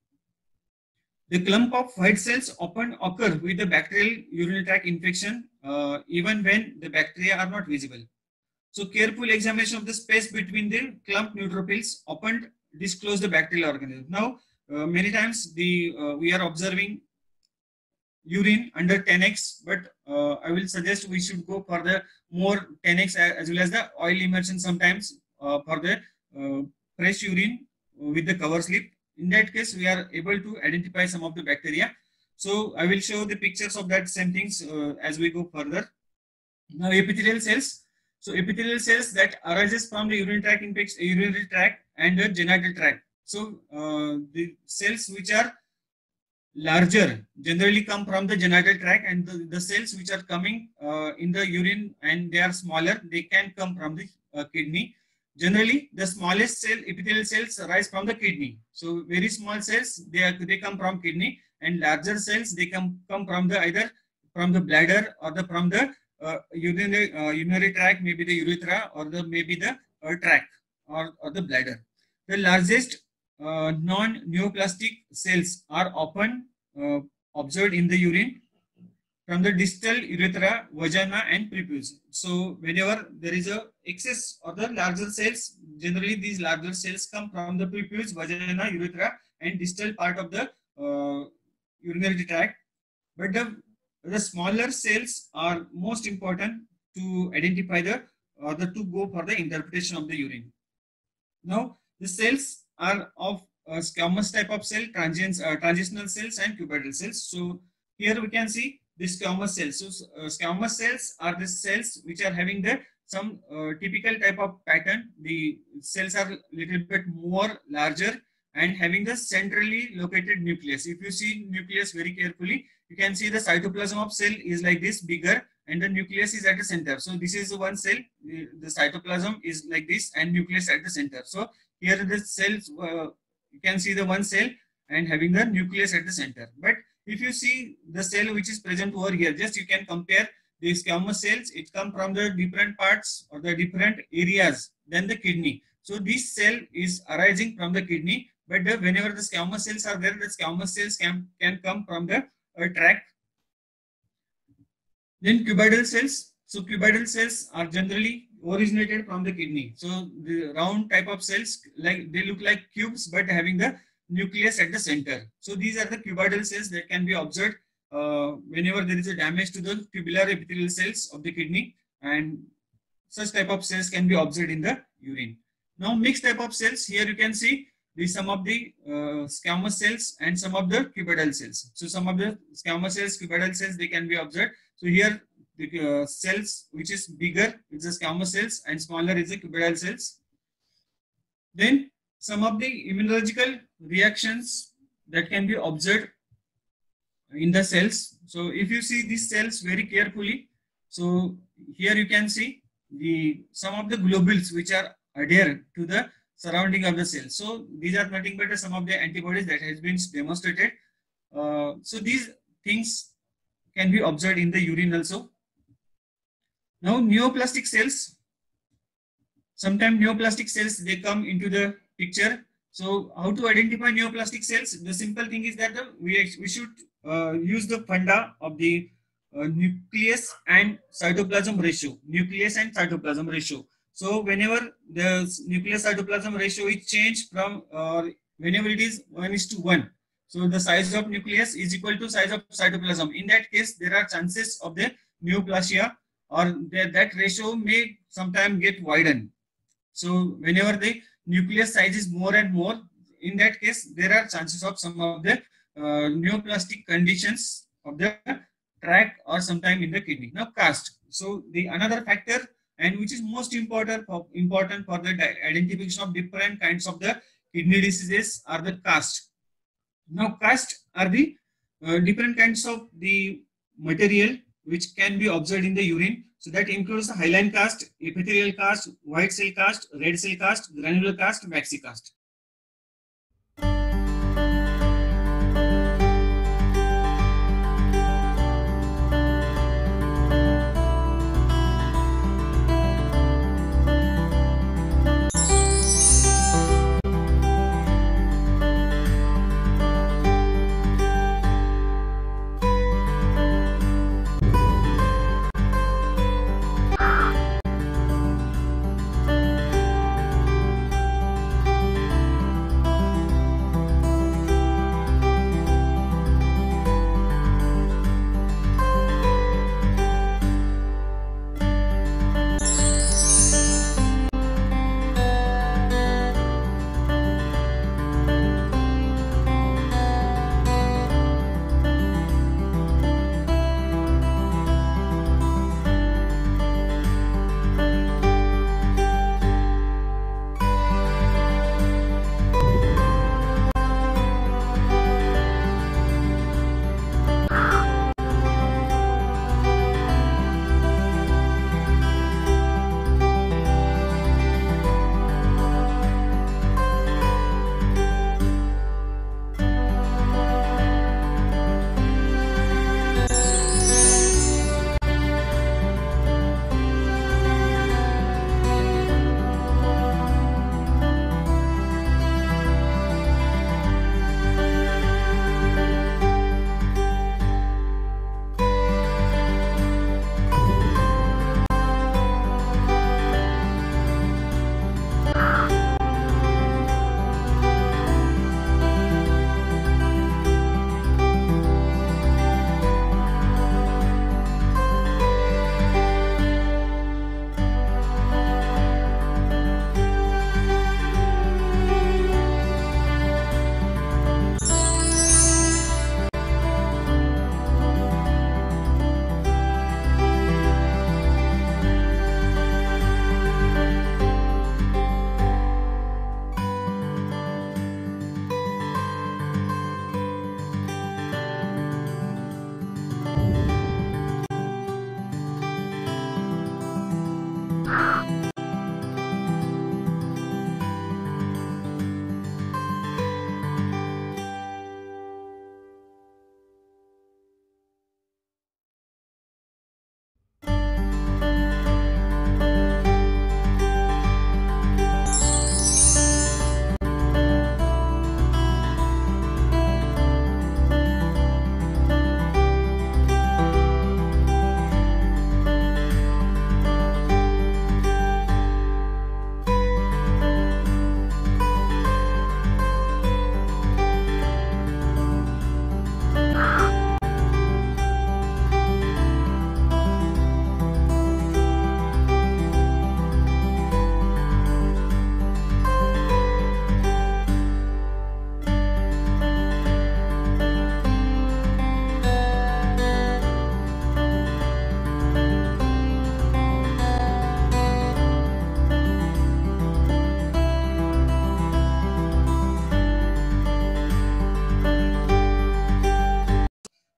The clump of white cells often occur with the bacterial urinary tract infection uh, even when the bacteria are not visible. So careful examination of the space between the clump neutrophils often disclose the bacterial organism. Now, uh, many times the uh, we are observing urine under ten X, but uh, I will suggest we should go for the more ten X as well as the oil immersion sometimes uh, for the uh, fresh urine with the cover slip. In that case, we are able to identify some of the bacteria. So I will show the pictures of that same things uh, as we go further. Now epithelial cells. So epithelial cells that arises from the urinary tract infection, urinary tract and the genital tract. So uh, the cells which are larger generally come from the genital tract, and the, the cells which are coming uh, in the urine and they are smaller, they can come from the uh, kidney. Generally, the smallest cell, epithelial cells, arise from the kidney. So very small cells, they are, they come from kidney, and larger cells, they come come from the either from the bladder or the from the uh, urinary uh, urinary tract, maybe the urethra, or the maybe the uh, tract or, or the bladder. The largest uh, non-neoplastic cells are often uh, observed in the urine from the distal urethra, vagina, and prepuce. So whenever there is a excess of the larger cells, generally these larger cells come from the prepuce, vagina, urethra, and distal part of the uh, urinary tract. But the, the smaller cells are most important to identify the or the to go for the interpretation of the urine. Now the cells are of a squamous type of cell, transients, uh, transitional cells, and cuboidal cells. So here we can see the squamous cells. So uh, squamous cells are the cells which are having the some uh, typical type of pattern. The cells are little bit more larger and having the centrally located nucleus. If you see nucleus very carefully, you can see the cytoplasm of cell is like this, bigger, and the nucleus is at the center. So this is one cell, the, the cytoplasm is like this, and nucleus at the center. So here the cells, uh, you can see the one cell and having the nucleus at the center. But if you see the cell which is present over here, just you can compare the squamous cells, it come from the different parts or the different areas than the kidney. So this cell is arising from the kidney, but the, whenever the squamous cells are there, the squamous cells can, can come from the uh, tract. Then cuboidal cells. So cuboidal cells are generally originated from the kidney. So the round type of cells, like they look like cubes, but having the nucleus at the center. So these are the cuboidal cells that can be observed uh, whenever there is a damage to the tubular epithelial cells of the kidney, and such type of cells can be observed in the urine. Now mixed type of cells, here you can see the some of the uh, squamous cells and some of the cuboidal cells. So some of the squamous cells, cuboidal cells, they can be observed. So here the uh, cells which is bigger is the squamous cells and smaller is the cuboidal cells. Then some of the immunological reactions that can be observed in the cells. So if you see these cells very carefully, so here you can see the some of the globules which are adhere to the surrounding of the cell. So these are nothing but some of the antibodies that has been demonstrated. Uh, so these things can be observed in the urine also. Now neoplastic cells, sometimes neoplastic cells, they come into the picture. So how to identify neoplastic cells? The simple thing is that the, we, we should uh, use the funda of the uh, nucleus and cytoplasm ratio, nucleus and cytoplasm ratio. So whenever the nucleus cytoplasm ratio is changed from, uh, whenever it is one is to one, so the size of nucleus is equal to size of cytoplasm. In that case, there are chances of the neoplasia, or the, that ratio may sometime get widened. So whenever the nucleus size is more and more, in that case, there are chances of some of the uh, neoplastic conditions of the tract or sometime in the kidney. Now caste. So the another factor, and which is most important for, important for the identification of different kinds of the kidney diseases, are the caste. Now caste are the uh, different kinds of the material which can be observed in the urine. So that includes the hyaline caste, epithelial caste, white cell caste, red cell caste, granular caste, waxy caste.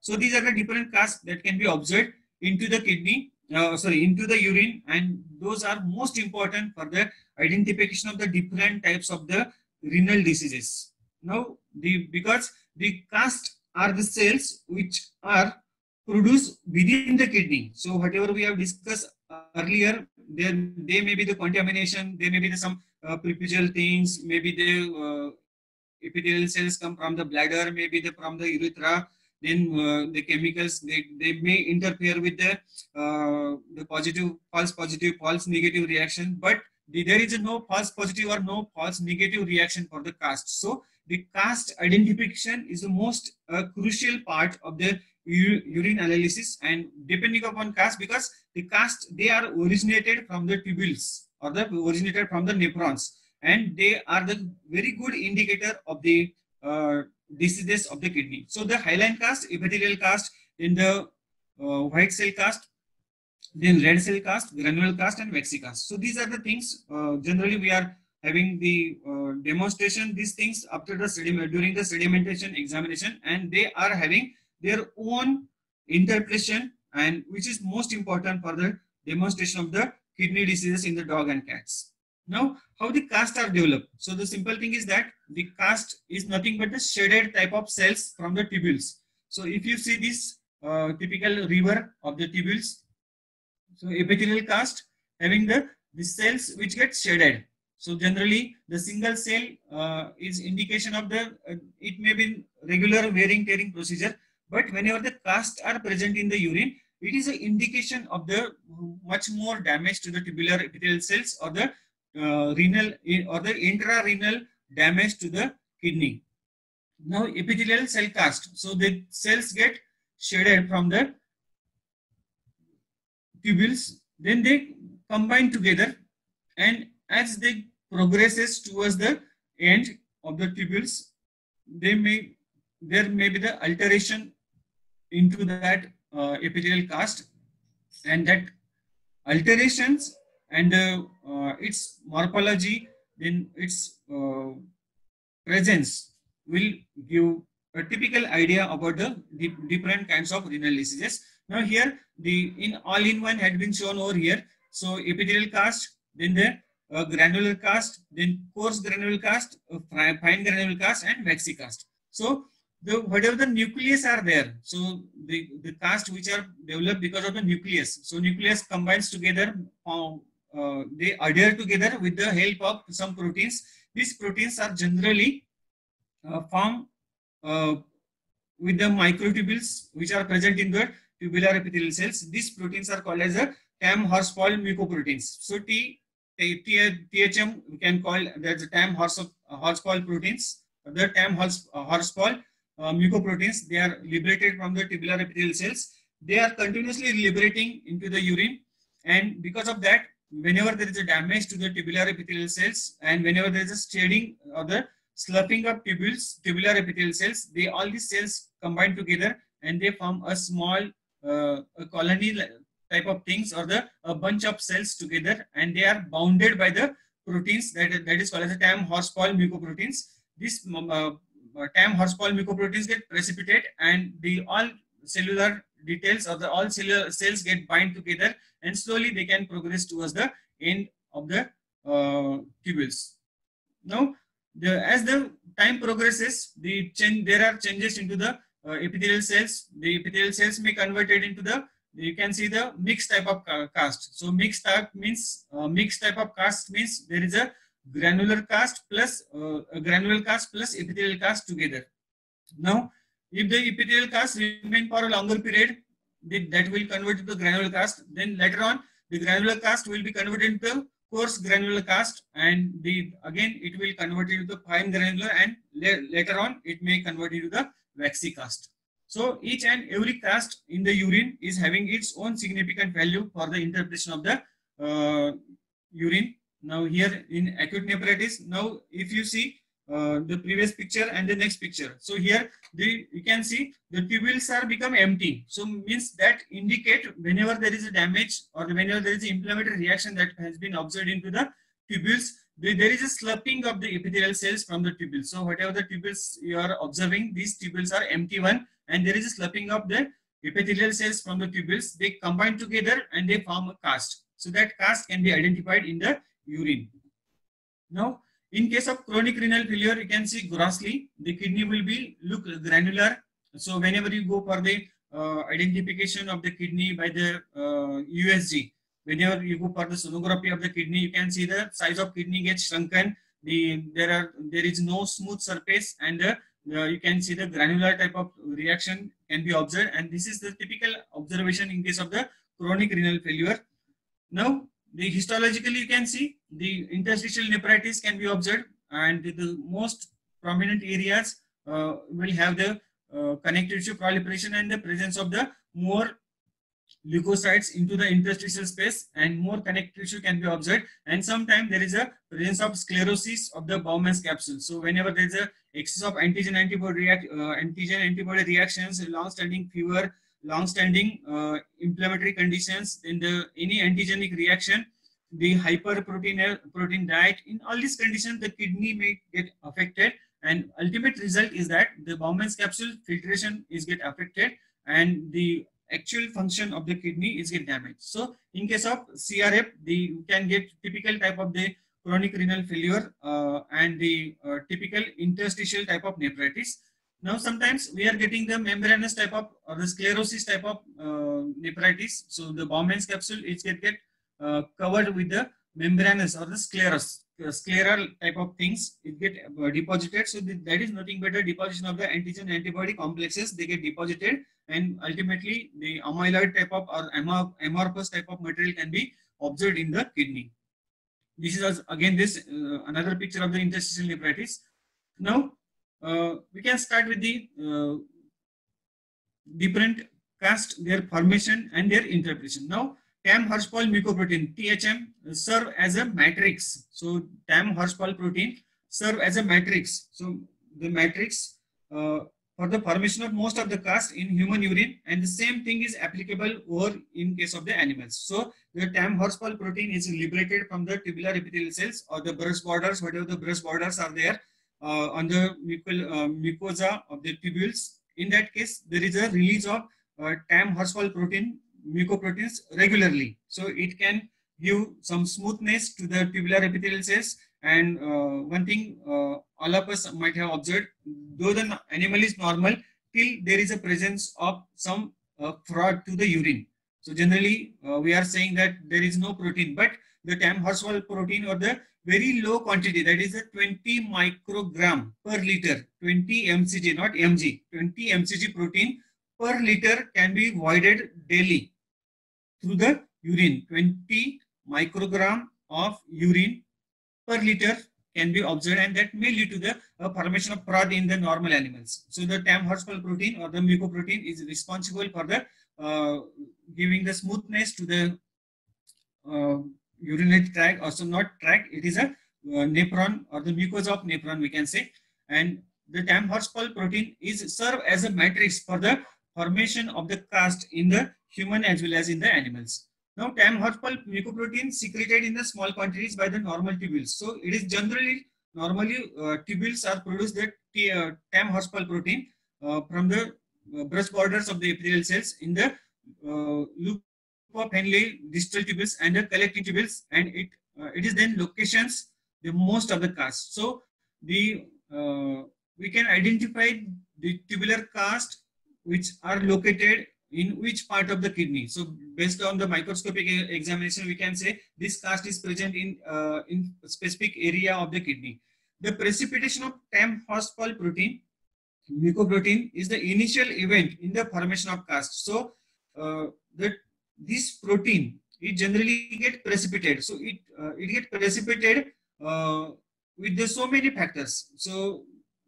So these are the different casts that can be observed into the kidney, uh, sorry, into the urine, and those are most important for the identification of the different types of the renal diseases. Now, the because the casts are the cells which are produced within the kidney. So whatever we have discussed earlier, there they may be the contamination, there may be the some uh, peripheral things, maybe the uh, epithelial cells come from the bladder, maybe the from the urethra. Then uh, the chemicals they, they may interfere with the uh, the positive, false positive, false negative reaction. But the, there is no false positive or no false negative reaction for the cast. So the cast identification is the most uh, crucial part of the urine analysis, and depending upon cast, because the cast they are originated from the tubules or the originated from the nephrons, and they are the very good indicator of the uh, diseases of the kidney. So the hyaline cast, epithelial cast, in the uh, white cell cast, then red cell cast, granular cast, and waxy cast. So these are the things uh, generally we are having the uh, demonstration, these things after the sediment, during the sedimentation examination, and they are having their own interpretation, and which is most important for the demonstration of the kidney diseases in the dog and cats. Now, how the casts are developed? So the simple thing is that the cast is nothing but the shaded type of cells from the tubules. So if you see this uh, typical river of the tubules, so epithelial cast having the, the cells which get shaded. So generally the single cell uh, is indication of the, uh, it may be regular wearing tearing procedure, but whenever the casts are present in the urine, it is an indication of the much more damage to the tubular epithelial cells or the uh, renal or the intrarenal damage to the kidney. Now epithelial cell cast. So the cells get shaded from the tubules, then they combine together, and as they progresses towards the end of the tubules, they may there may be the alteration into that uh, epithelial cast, and that alterations and uh, uh, its morphology, then its uh, presence will give a typical idea about the different kinds of renal diseases. Now here the in all-in-one had been shown over here. So epithelial cast, then the uh, granular cast, then coarse granular cast, uh, fine granular cast, and waxy cast. So the whatever the nucleus are there, so the, the cast which are developed because of the nucleus. So nucleus combines together, uh, uh, they adhere together with the help of some proteins. These proteins are generally uh, formed uh, with the microtubules which are present in the tubular epithelial cells. These proteins are called as a Tamm-Horsfall mucoproteins. So T, T, T H M we can call that's the Tamm-Horsfall proteins. The Tamm-Horsfall uh, mucoproteins, they are liberated from the tubular epithelial cells. They are continuously liberating into the urine, and because of that, whenever there is a damage to the tubular epithelial cells, and whenever there is a shading or the sloughing of tubules, tubular epithelial cells, they all these cells combine together and they form a small uh, a colony type of things, or the a bunch of cells together, and they are bounded by the proteins that, that is called as the Tamm-Horsfall mucoproteins. This uh, Tamm-Horsfall mucoproteins get precipitate, and the all cellular details of the all cellular cells get bind together, and slowly they can progress towards the end of the uh, tubules. Now, the, as the time progresses, the change there are changes into the uh, epithelial cells. The epithelial cells may converted into the, you can see the mixed type of cast. So mixed type means uh, mixed type of cast means there is a granular cast plus uh, a granular cast plus epithelial cast together. Now, if the epithelial cast remain for a longer period, the, that will convert into granular cast. Then later on, the granular cast will be converted into coarse granular cast, and the again it will convert into the fine granular, and la later on it may convert into the waxy cast. So each and every cast in the urine is having its own significant value for the interpretation of the uh, urine. Now here in acute nephritis, now if you see uh, the previous picture and the next picture, so here the you can see the tubules are become empty. So means that indicate whenever there is a damage or whenever there is an inflammatory reaction that has been observed into the tubules, there is a sloping of the epithelial cells from the tubules. So whatever the tubules you are observing, these tubules are empty one, and there is a sloping of the epithelial cells from the tubules. They combine together and they form a cast. So that cast can be identified in the urine. Now, in case of chronic renal failure, you can see grossly the kidney will be look granular. So whenever you go for the uh, identification of the kidney by the uh, U S G, whenever you go for the sonography of the kidney, you can see the size of kidney gets shrunken. The there are there is no smooth surface, and uh, uh, you can see the granular type of reaction can be observed. And this is the typical observation in case of the chronic renal failure. Now, the histologically you can see the interstitial nephritis can be observed, and the most prominent areas uh, will have the uh, connective tissue proliferation and the presence of the more leukocytes into the interstitial space, and more connective tissue can be observed. And sometimes there is a presence of sclerosis of the Bowman's capsule. So whenever there is a excess of antigen antibody react, uh, antigen antibody reactions, long-standing fever, long-standing uh, inflammatory conditions, in the any antigenic reaction, the hyperprotein protein diet, in all these conditions the kidney may get affected, and ultimate result is that the Bowman's capsule filtration is get affected, and the actual function of the kidney is get damaged. So in case of C R F, the you can get typical type of the chronic renal failure uh, and the uh, typical interstitial type of nephritis. Now sometimes we are getting the membranous type of or the sclerosis type of uh, nephritis. So the Bowman's capsule is get get uh, covered with the membranous or the sclerous, uh, scleral type of things. It get uh, deposited. So the, that is nothing but a deposition of the antigen antibody complexes. They get deposited, and ultimately the amyloid type of or amorphous type of material can be observed in the kidney. This is again this uh, another picture of the interstitial nephritis. Now uh, we can start with the uh, different cast, their formation and their interpretation. Now Tamm-Hirschfeld mucoprotein T H M serve as a matrix. So Tamm-Hirschfeld protein serve as a matrix. So the matrix uh, for the formation of most of the cast in human urine, and the same thing is applicable over in case of the animals. So the Tamm-Hirschfeld protein is liberated from the tubular epithelial cells or the brush borders, whatever the brush borders are there uh, on the mucal, uh, mucosa of the tubules. In that case, there is a release of uh, Tamm-Hirschfeld protein mucoproteins regularly. So it can give some smoothness to the tubular epithelial cells. And uh, one thing uh, all of us might have observed, though the animal is normal, till there is a presence of some uh, fraud to the urine. So generally uh, we are saying that there is no protein, but the Tamm-Hirschfeld protein or the very low quantity, that is a twenty microgram per liter, twenty mcg, not mg, twenty mcg protein per liter can be voided daily through the urine. twenty microgram of urine per liter can be observed, and that may lead to the uh, formation of fraud in the normal animals. So the Tamm-Hirschfeld protein or the mucoprotein is responsible for the uh, giving the smoothness to the uh, urinary tract, also not tract, it is a uh, nephron or the mucosa of nephron we can say. And the Tamm-Hirschfeld protein is serve as a matrix for the formation of the cast in the human as well as in the animals. Now Tamm-Hirschfeld mucoprotein secreted in the small quantities by the normal tubules. So it is generally normally uh, tubules are produced that uh, Tamm-Hirschfeld protein uh, from the uh, brush borders of the epithelial cells in the uh, loop of Henle distal tubules and the collecting tubules, and it uh, it is then locations the most of the cast. So the uh, we can identify the tubular cast which are located in which part of the kidney. So based on the microscopic examination, we can say this cast is present in uh, in a specific area of the kidney. The precipitation of Tamm-Hirschfeld protein, mucoprotein, is the initial event in the formation of cast. So uh, that this protein, it generally get precipitated. So it uh, it get precipitated uh, with the so many factors. So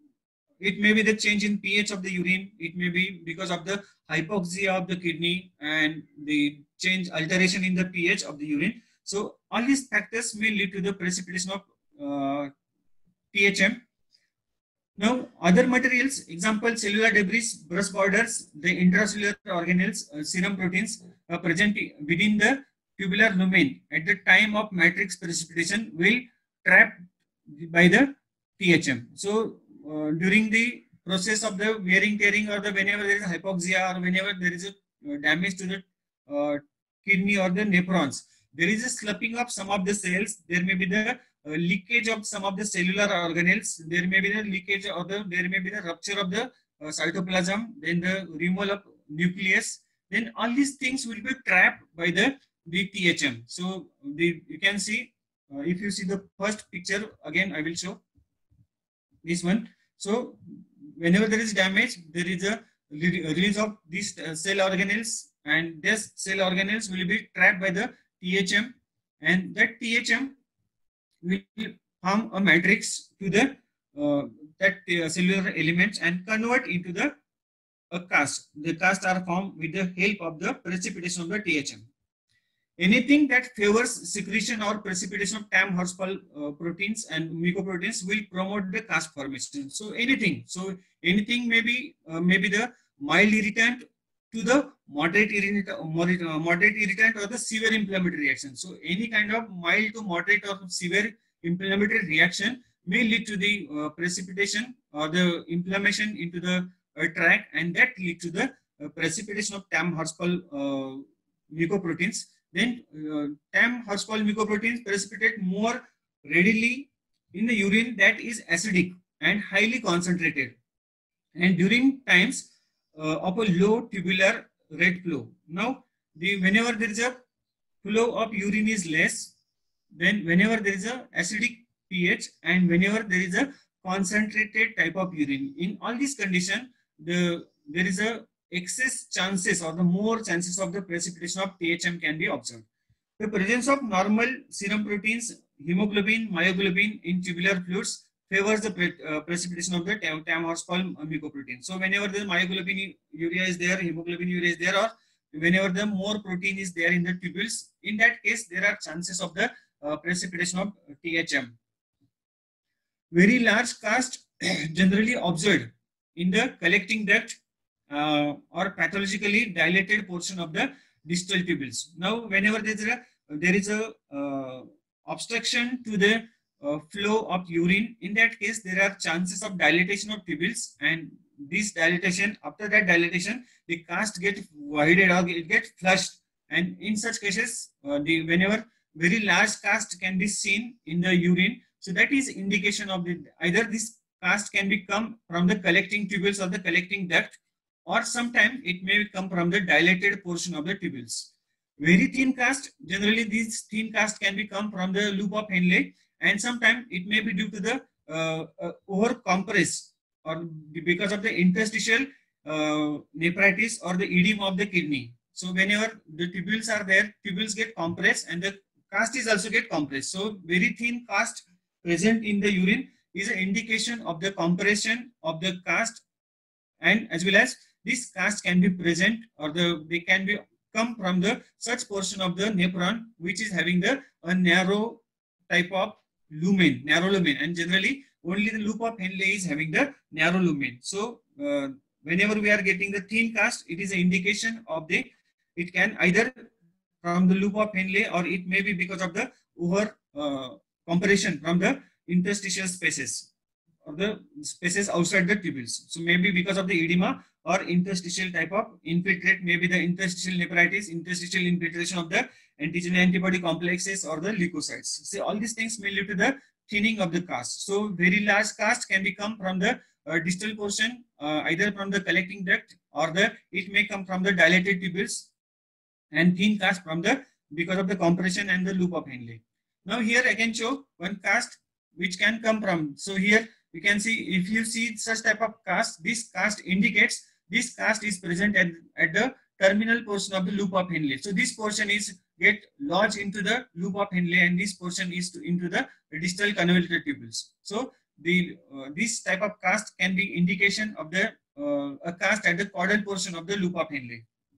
it may be the change in pH of the urine. It may be because of the hypoxia of the kidney and the change alteration in the pH of the urine. So all these factors may lead to the precipitation of uh, T H M. Now other materials, example cellular debris, brush borders, the intracellular organelles, uh, serum proteins uh, present within the tubular lumen at the time of matrix precipitation will trapped by the T H M. So uh, during the process of the wearing, tearing, or the whenever there is hypoxia or whenever there is a uh, damage to the uh, kidney or the nephrons, there is a sloughing of some of the cells. There may be the uh, leakage of some of the cellular organelles. There may be the leakage or the there may be the rupture of the uh, cytoplasm. Then the removal of nucleus. Then all these things will be trapped by the the T H M. So the you can see uh, if you see the first picture again, I will show this one. So whenever there is damage, there is a release of these uh, cell organelles, and this cell organelles will be trapped by the T H M, and that T H M will form a matrix to the uh, that uh, cellular elements and convert into the a cast. The casts are formed with the help of the precipitation of the T H M. Anything that favors secretion or precipitation of Tamm-Horsfall uh, proteins and mucoproteins will promote the cast formation. So anything, so anything may be uh, maybe the mild irritant to the moderate irritant, uh, moderate irritant or the severe inflammatory reaction. So any kind of mild to moderate or severe inflammatory reaction may lead to the uh, precipitation or the inflammation into the uh, tract, and that lead to the uh, precipitation of Tamm-Horsfall uh, mucoproteins. Then uh, Tamm-Horsfall mucoproteins precipitate more readily in the urine that is acidic and highly concentrated, and during times uh, of a low tubular rate flow. Now, the whenever there is a flow of urine is less, then whenever there is a acidic pH and whenever there is a concentrated type of urine, in all these conditions, the there is a excess chances or the more chances of the precipitation of T H M can be observed. The presence of normal serum proteins, hemoglobin, myoglobin in tubular fluids favors the pre uh, precipitation of the Tamm-Horsfall mucoprotein. So whenever the myoglobin urea is there, hemoglobin urea is there, or whenever the more protein is there in the tubules, in that case there are chances of the uh, precipitation of T H M. Very large cast generally observed in the collecting duct Uh, or pathologically dilated portion of the distal tubules. Now, whenever there is a, there is a uh, obstruction to the uh, flow of urine, in that case, there are chances of dilatation of tubules, and this dilatation, after that dilatation, the cast get widened or it gets flushed. And in such cases, uh, the whenever very large cast can be seen in the urine, so that is indication of the either this cast can be come from the collecting tubules or the collecting duct, or sometimes it may come from the dilated portion of the tubules. Very thin cast, generally these thin cast can be come from the loop of Henle, and sometimes it may be due to the uh, uh, over compress or because of the interstitial uh, nephritis or the edema of the kidney. So whenever the tubules are there, tubules get compressed and the cast is also get compressed. So very thin cast present in the urine is an indication of the compression of the cast, and as well as this cast can be present or the they can be come from the such portion of the nephron which is having the a narrow type of lumen, narrow lumen, and generally only the loop of Henle is having the narrow lumen. So uh, whenever we are getting the thin cast, it is an indication of the it can either from the loop of Henle or it may be because of the over uh, compression from the interstitial spaces or the spaces outside the tubules. So maybe because of the edema or interstitial type of infiltrate, maybe the interstitial nephritis, interstitial infiltration of the antigen antibody complexes or the leukocytes. So all these things may lead to the thinning of the cast. So very large cast can become from the uh, distal portion, uh, either from the collecting duct or the it may come from the dilated tubules, and thin cast from the because of the compression and the loop of Henle. Now here I can show one cast which can come from. So here you can see, if you see such type of cast, this cast indicates this cast is present at, at the terminal portion of the loop of Henle. So this portion is get lodged into the loop of Henle, and this portion is to, into the distal convoluted tubules. So the uh, this type of cast can be indication of the uh, a cast at the caudal portion of the loop of Henle.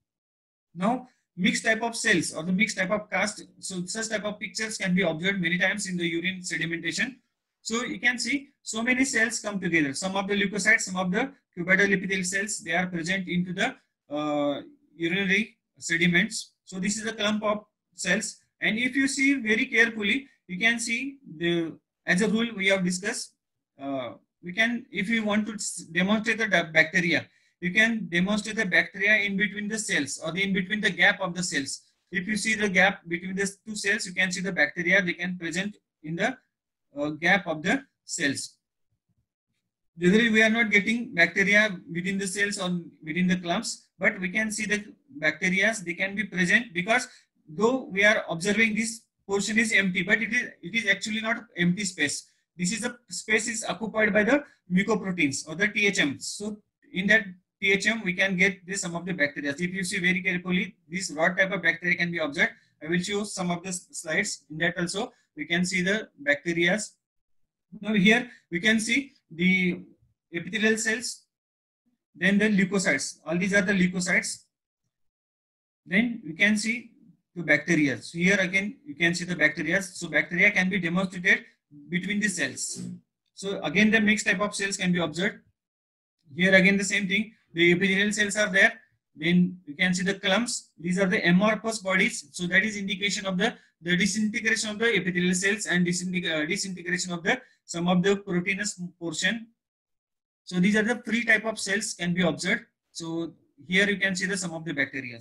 Now, mixed type of cells or the mixed type of cast. So such type of pictures can be observed many times in the urine sedimentation. So you can see so many cells come together. Some of the leukocytes, some of the cubital cells, they are present into the uh, urinary sediments. So this is a clump of cells. And if you see very carefully, you can see the as a rule we have discussed, uh, we can, if you want to demonstrate the bacteria, you can demonstrate the bacteria in between the cells or in between the gap of the cells. If you see the gap between the two cells, you can see the bacteria, they can present in the uh, gap of the cells. Generally, we are not getting bacteria within the cells or within the clumps, but we can see the bacteria, they can be present, because though we are observing this portion is empty, but it is it is actually not empty space. This is a space is occupied by the mucoproteins or the T H M. So in that T H M, we can get this some of the bacteria. If you see very carefully, this rod type of bacteria can be observed. I will show some of the slides. In that also, we can see the bacteria. Now here we can see the epithelial cells, then the leukocytes. All these are the leukocytes. Then we can see the bacteria. So here again you can see the bacteria. So bacteria can be demonstrated between the cells. So again the mixed type of cells can be observed. Here again the same thing. The epithelial cells are there. Then you can see the clumps. These are the amorphous bodies. So that is indication of the, the disintegration of the epithelial cells and disinteg uh, disintegration of the some of the proteinous portion. So these are the three type of cells can be observed. So here you can see the some of the bacteria.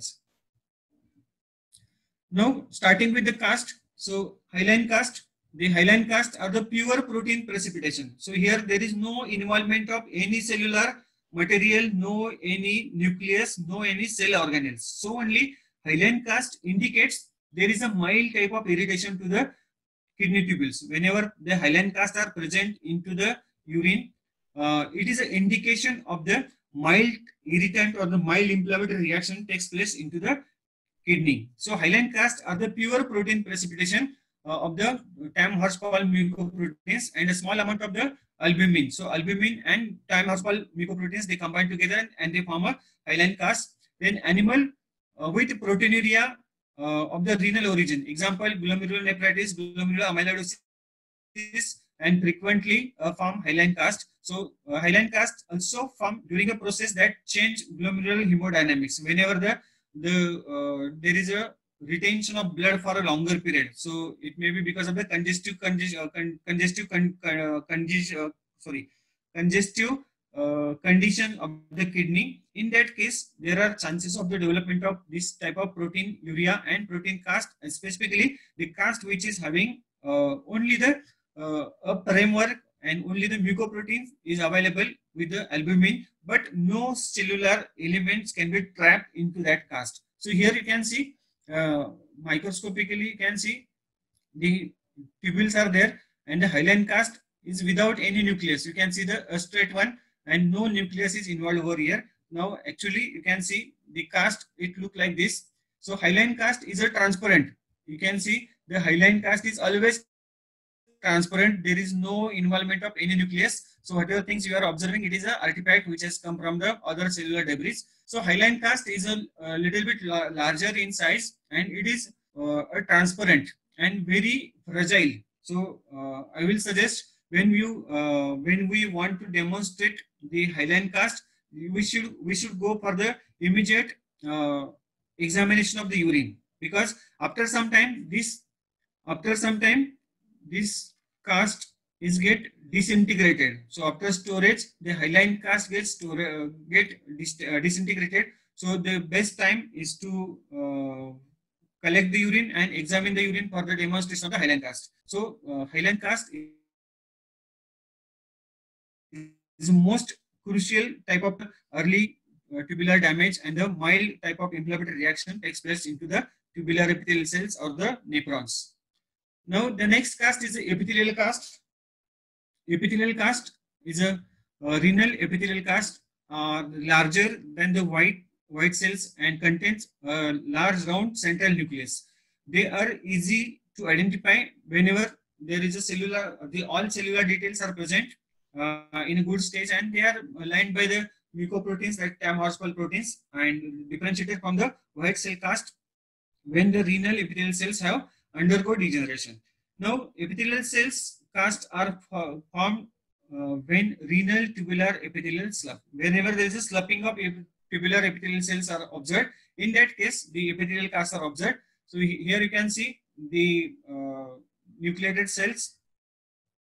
Now starting with the cast. So hyaline cast. The hyaline cast are the pure protein precipitation. So here there is no involvement of any cellular material, no any nucleus, no any cell organelles. So only hyaline cast indicates there is a mild type of irritation to the kidney tubules. Whenever the hyaline cast are present into the urine, uh, it is an indication of the mild irritant or the mild inflammatory reaction takes place into the kidney. So hyaline cast are the pure protein precipitation uh, of the Tamm-Horsfall mucoproteins and a small amount of the albumin. So albumin and Tamm-Horsfall mucoproteins, they combine together and they form a hyaline cast. Then animal uh, with proteinuria uh, of the renal origin. Example, glomerulonephritis, glomeruloamyloidosis, and frequently uh, form hyaline cast. So uh, hyaline cast also form during a process that change glomerular hemodynamics. Whenever the the uh, there is a retention of blood for a longer period, so it may be because of the congestive congestion, uh, con congestive con uh, congestion, uh, sorry, congestive uh, condition of the kidney. In that case, there are chances of the development of this type of protein urea and protein cast, and specifically the cast which is having uh, only the uh, a framework and only the mucoprotein is available with the albumin, but no cellular elements can be trapped into that cast. So here you can see uh, microscopically you can see the tubules are there and the hyaline cast is without any nucleus. You can see the a straight one and no nucleus is involved over here. Now actually you can see the cast, it look like this. So hyaline cast is a transparent. You can see the hyaline cast is always transparent. There is no involvement of any nucleus. So whatever things you are observing, it is an artifact which has come from the other cellular debris. So hyaline cast is a, a little bit la larger in size and it is uh, a transparent and very fragile. So uh, I will suggest when you uh, when we want to demonstrate the hyaline cast, we should we should go for the immediate uh, examination of the urine, because after some time this after some time this cast is get disintegrated. So after storage, the hyaline cast gets store, uh, get dis uh, disintegrated. So the best time is to uh, collect the urine and examine the urine for the demonstration of the hyaline cast. So uh, hyaline cast is the most crucial type of early uh, tubular damage, and the mild type of inflammatory reaction takes place into the tubular epithelial cells or the nephrons. Now the next cast is the epithelial cast. Epithelial cast is a uh, renal epithelial cast, uh, larger than the white white cells and contains a large round central nucleus. They are easy to identify whenever there is a cellular, the all cellular details are present uh, in a good stage, and they are lined by the mucoproteins like Tamm-Horsfall proteins and differentiated from the white cell cast when the renal epithelial cells have undergo degeneration. Now, epithelial cells cast are formed uh, when renal tubular epithelial slough. Whenever there is a sloughing of tubular epithelial cells are observed, in that case, the epithelial casts are observed. So here you can see the uh, nucleated cells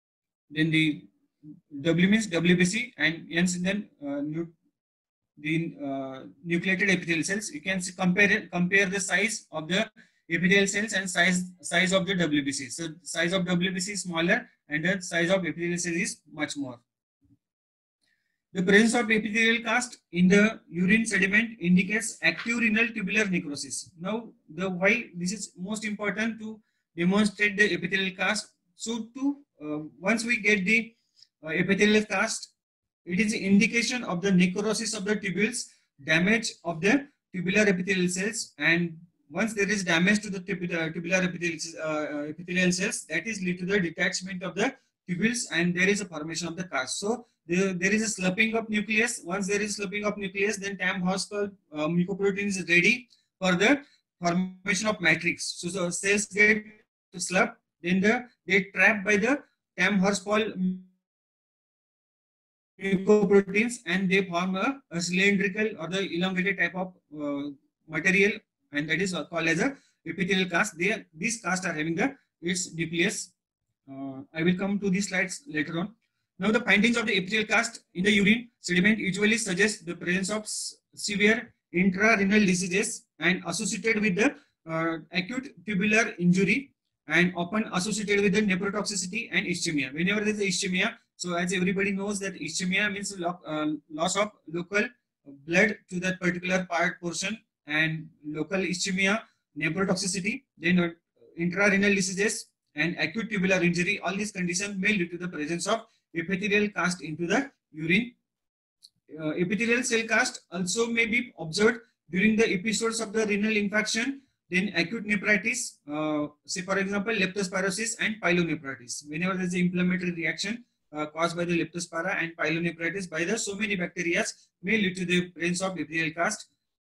then the W means W B C, and N then uh, the uh, nucleated epithelial cells. You can see, compare it, compare the size of the epithelial cells and size size of the W B C. So size of W B C is smaller and the size of epithelial cells is much more. The presence of epithelial cast in the urine sediment indicates active renal tubular necrosis. Now, the why this is most important to demonstrate the epithelial cast. So, to uh, once we get the uh, epithelial cast, it is an indication of the necrosis of the tubules, damage of the tubular epithelial cells, and once there is damage to the tubular, tubular epithelial, uh, epithelial cells, that is lead to the detachment of the tubules and there is a formation of the cast. So there, there is a sloping of nucleus. Once there is sloping of nucleus, then Tam-Horsfall uh, mucoprotein is ready for the formation of matrix. So, so cells get slop, then the they trapped by the Tam-Horsfall mucoproteins and they form a, a cylindrical or the elongated type of uh, material, and that is called as a epithelial cast. They, these casts are having the its nucleus. Uh, I will come to these slides later on. Now, the findings of the epithelial cast in the urine sediment usually suggest the presence of severe intrarenal diseases and associated with the uh, acute tubular injury and often associated with the nephrotoxicity and ischemia. Whenever there is ischemia, so as everybody knows that ischemia means uh, loss of local blood to that particular part portion, and local ischemia, nephrotoxicity, then uh, intrarenal diseases and acute tubular injury. All these conditions may lead to the presence of epithelial cast into the urine. Uh, epithelial cell cast also may be observed during the episodes of the renal infection, then acute nephritis, uh, say for example leptospirosis and pyelonephritis. Whenever there is an inflammatory reaction uh, caused by the leptospira and pyelonephritis by the so many bacteria may lead to the presence of epithelial cast.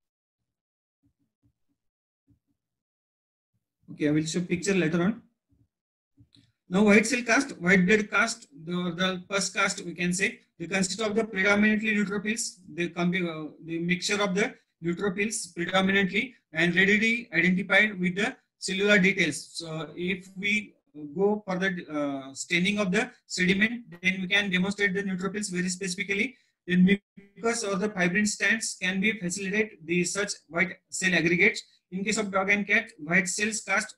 Okay, I will show picture later on. Now, white cell cast, white blood cast, the, the pus cast, we can say, they consist of the predominantly neutrophils. They come uh, the mixture of the neutrophils predominantly and readily identified with the cellular details. So, if we go for the uh, staining of the sediment, then we can demonstrate the neutrophils very specifically. Then mucus or the fibrin stands can be facilitate the such white cell aggregates. In case of dog and cat, white cells cast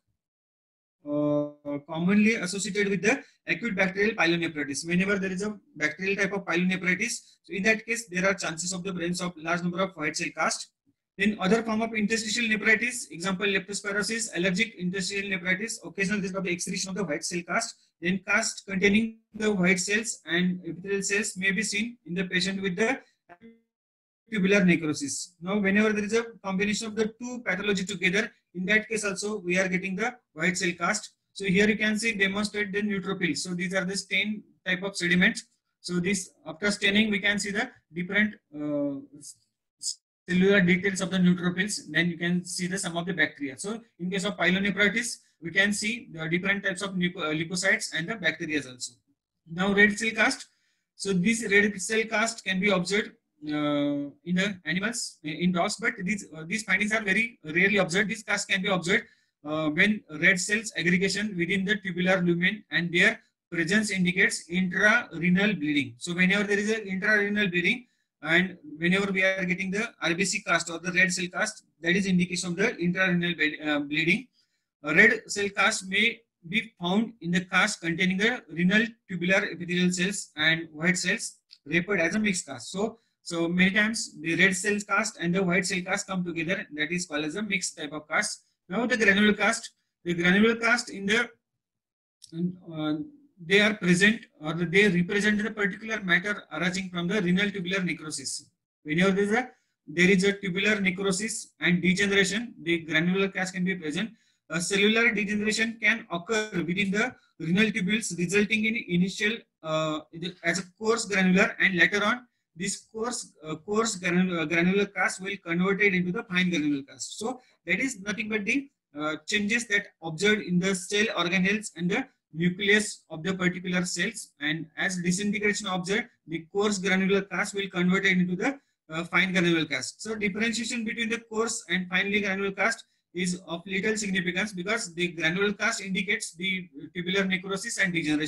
uh, commonly associated with the acute bacterial pyelonephritis. Whenever there is a bacterial type of pyelonephritis, so in that case, there are chances of the presence of large number of white cell cast. Then other form of interstitial nephritis, example leptospirosis, allergic interstitial nephritis, occasional risk of the excretion of the white cell cast. Then cast containing the white cells and epithelial cells may be seen in the patient with the tubular necrosis. Now, whenever there is a combination of the two pathology together, in that case also we are getting the white cell cast. So here you can see demonstrate the neutrophils. So these are the stain type of sediments. So this after staining we can see the different uh, cellular details of the neutrophils. Then you can see the some of the bacteria. So in case of pyelonephritis, we can see the different types of leukocytes and the bacteria also. Now red cell cast. So this red cell cast can be observed Uh, in the animals, in dogs, but these uh, these findings are very rarely observed. This cast can be observed uh, when red cells aggregation within the tubular lumen and their presence indicates intrarenal bleeding. So whenever there is an intrarenal bleeding and whenever we are getting the R B C cast or the red cell cast, that is indication of the intrarenal uh, bleeding. A red cell cast may be found in the cast containing the renal tubular epithelial cells and white cells referred as a mixed cast. So So many times the red cell cast and the white cell cast come together. That is called as a mixed type of cast. Now the granular cast, the granular cast in the uh, they are present or they represent the particular matter arising from the renal tubular necrosis. Whenever there is a there is a tubular necrosis and degeneration, the granular cast can be present. A cellular degeneration can occur within the renal tubules, resulting in initial uh, as a coarse granular, and later on this coarse, uh, coarse granular, granular cast will convert it into the fine granular cast. So that is nothing but the uh, changes that observed in the cell organelles and the nucleus of the particular cells. And as disintegration observed, the coarse granular cast will convert it into the uh, fine granular cast. So differentiation between the coarse and finely granular cast is of little significance because the granular cast indicates the tubular necrosis and degeneration,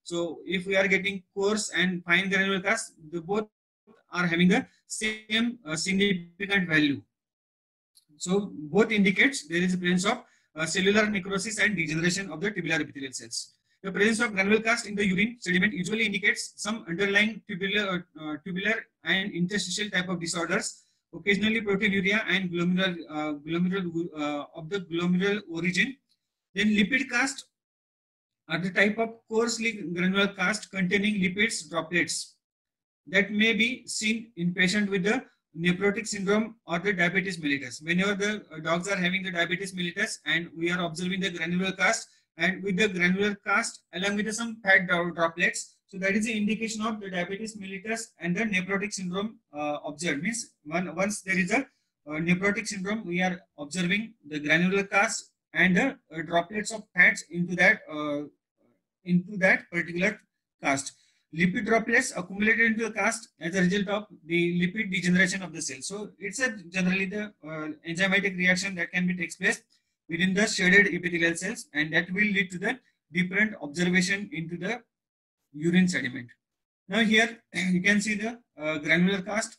So if we are getting coarse and fine granular cast, the both are having the same uh, significant value. So both indicates there is a presence of uh, cellular necrosis and degeneration of the tubular epithelial cells. The presence of granular cast in the urine sediment usually indicates some underlying tubular, uh, tubular and interstitial type of disorders, occasionally proteinuria and glomerular, uh, glomerular uh, of the glomerular origin. Then lipid cast are the type of coarsely granular cast containing lipids droplets that may be seen in patient with the nephrotic syndrome or the diabetes mellitus. Whenever the uh, dogs are having the diabetes mellitus and we are observing the granular cast, and with the granular cast along with the some fat droplets, so that is the indication of the diabetes mellitus and the nephrotic syndrome uh, observed. Means one, once there is a uh, nephrotic syndrome, we are observing the granular cast and the uh, droplets of fats into that uh, into that particular cast. Lipid droplets accumulated into the cast as a result of the lipid degeneration of the cell. So it's a generally the uh, enzymatic reaction that can be takes place within the shaded epithelial cells, and that will lead to the different observation into the urine sediment. Now here you can see the uh, granular cast.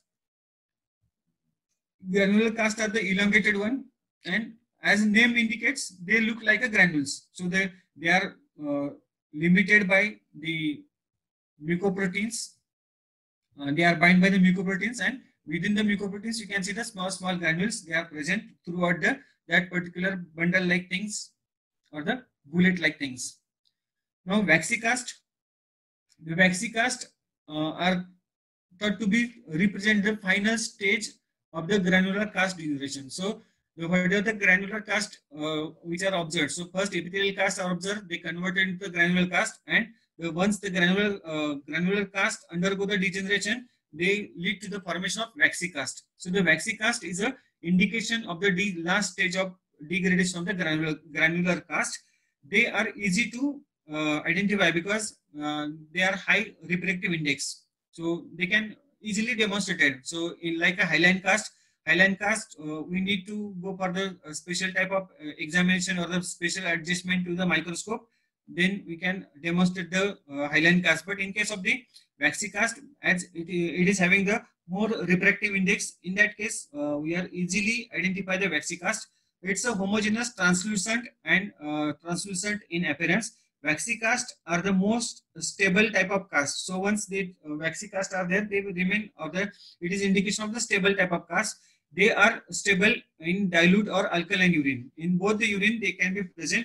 Granular cast are the elongated one, and as name indicates, they look like a granules. So they they are uh, limited by the mucoproteins. Uh, they are bound by the mucoproteins, and within the mucoproteins you can see the small small granules. They are present throughout the that particular bundle like things or the bullet like things. Now waxicast. The waxicast uh, are thought to be represent the final stage of the granular cast degeneration. So the what are the granular cast uh, which are observed. So first epithelial casts are observed, they converted into the granular cast, and the, once the granular uh, granular cast undergo the degeneration, they lead to the formation of waxicast. So the waxicast is a indication of the de last stage of degradation of the granular granular cast. They are easy to uh, identify because uh, they are high reproductive index, so they can easily demonstrated. So in like a hyaline cast, hyaline cast, uh, we need to go for the uh, special type of uh, examination or the special adjustment to the microscope. Then we can demonstrate the uh, hyaline cast. But in case of the waxicast, as it, it is having the more reproductive index, in that case, uh, we are easily identify the waxicast. It's a homogeneous, translucent, and uh, translucent in appearance. Waxicast are the most stable type of cast. So once the uh, waxicast are there, they will remain, or the it is indication of the stable type of cast. They are stable in dilute or alkaline urine. In both the urine, they can be present,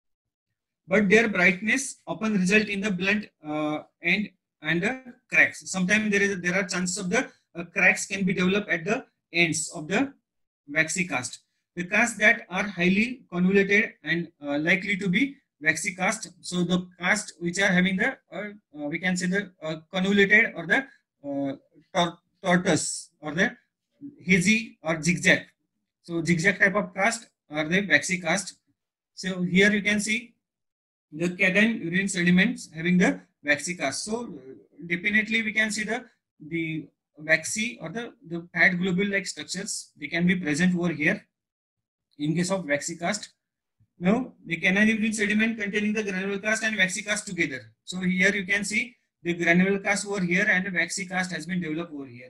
but their brightness often result in the blunt uh, end and the cracks. Sometimes there is there are chances of the uh, cracks can be developed at the ends of the waxicast. The casts that are highly convoluted and uh, likely to be waxicast. So the cast which are having the uh, uh, we can say the uh, convoluted or the uh, tor tortoise or the hazy or zigzag. So zigzag type of cast are the waxicast. So here you can see the canine urine sediments having the waxicast. So definitely we can see the the waxy or the the fat globule like structures, they can be present over here in case of waxicast. Now the canine urine sediment containing the granular cast and waxicast together. So here you can see the granular cast over here and the waxicast has been developed over here.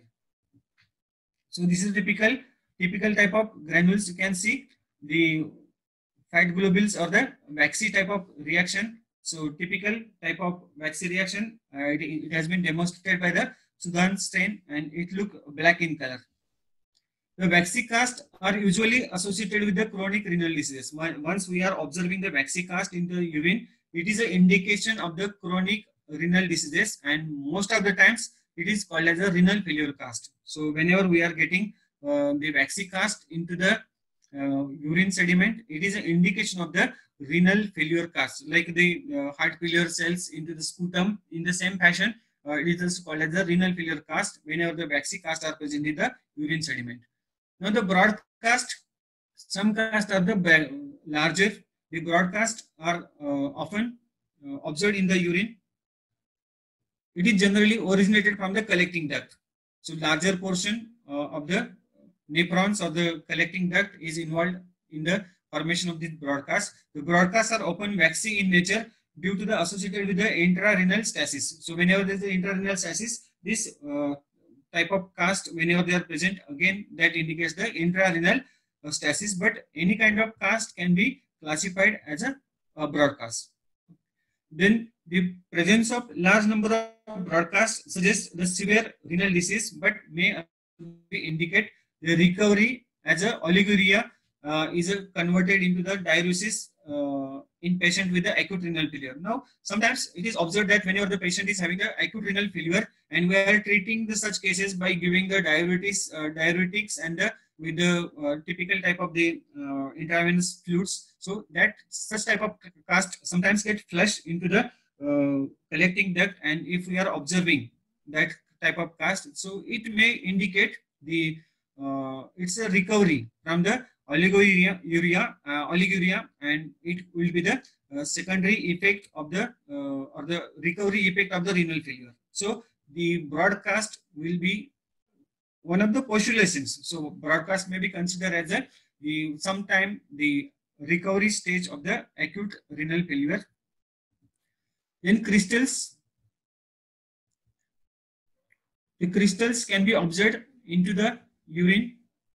So this is typical typical type of granules. You can see the fat globules or the waxy type of reaction. So typical type of waxy reaction, uh, it, it has been demonstrated by the Sudan strain, and it look black in color. The waxicast are usually associated with the chronic renal diseases. Once we are observing the waxicast in the urine, it is an indication of the chronic renal diseases, and most of the times it is called as a renal failure cast. So whenever we are getting uh, the waxicast into the uh, urine sediment, it is an indication of the renal failure cast, like the uh, heart failure cells into the sputum. In the same fashion, uh, it is called as the renal failure cast whenever the waxicast are present in the urine sediment. Now the broadcast, some casts are the larger. The broadcast are uh, often uh, observed in the urine. It is generally originated from the collecting duct. So larger portion uh, of the nephrons or the collecting duct is involved in the formation of this broadcast. The broadcasts are often waxy in nature due to the associated with the intrarenal stasis. So whenever there is the intrarenal stasis, this uh, type of cast, whenever they are present, again that indicates the intrarenal uh, stasis. But any kind of cast can be classified as a, a broad cast. Then the presence of large number of broad casts suggests the severe renal disease, but may indicate the recovery as a oliguria uh, is a converted into the diuresis uh, in patient with the acute renal failure. Now, sometimes it is observed that whenever the patient is having the acute renal failure, and we are treating the such cases by giving the diuretics, uh, diuretics and the with the uh, typical type of the uh, intravenous fluids, so that such type of cast sometimes get flushed into the uh, collecting duct, and if we are observing that type of cast, so it may indicate the uh, it's a recovery from the oliguria, urea, uh, oliguria, and it will be the uh, secondary effect of the uh, or the recovery effect of the renal failure. So the broadcast will be one of the postulations. So broadcast may be considered as a the sometime the recovery stage of the acute renal failure. Then crystals. The crystals can be observed into the urine.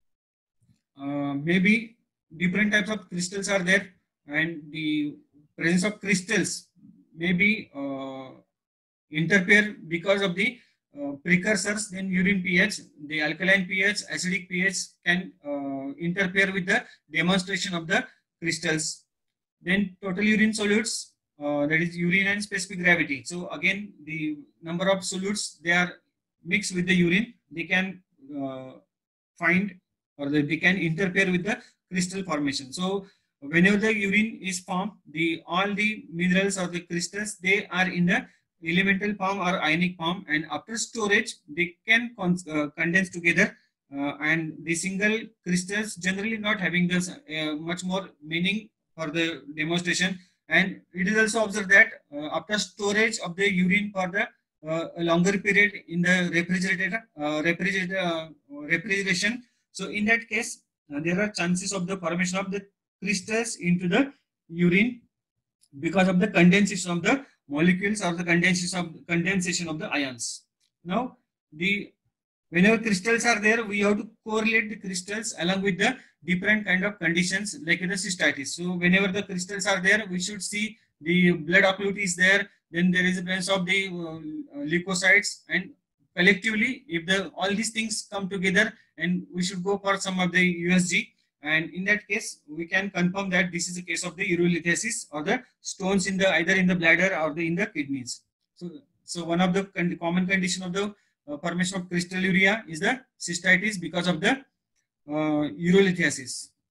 Uh, maybe different types of crystals are there, and the presence of crystals may be uh, interfere because of the Uh, precursors. Then urine pH, the alkaline pH, acidic pH can uh, interfere with the demonstration of the crystals. Then total urine solutes, uh, that is urine and specific gravity. So again, the number of solutes they are mixed with the urine, they can uh, find or the, they can interfere with the crystal formation. So whenever the urine is formed, the all the minerals or the crystals they are in the elemental form or ionic form, and after storage they can con uh, condense together, uh, and the single crystals generally not having this uh, much more meaning for the demonstration. And it is also observed that uh, after storage of the urine for the uh, a longer period in the refrigerator uh, refrigerator uh, refrigeration, so in that case uh, there are chances of the formation of the crystals into the urine because of the condensation of the molecules or the condensation of condensation of the ions. Now, the whenever crystals are there, we have to correlate the crystals along with the different kind of conditions like the cystitis. So whenever the crystals are there, we should see the blood occlusion is there. Then there is a presence of the uh, leukocytes, and collectively, if the all these things come together, and we should go for some of the U S G. And in that case, we can confirm that this is a case of the urolithiasis or the stones in the either in the bladder or the in the kidneys. So, so one of the con common condition of the uh, formation of crystalluria is the cystitis because of the uh, urolithiasis.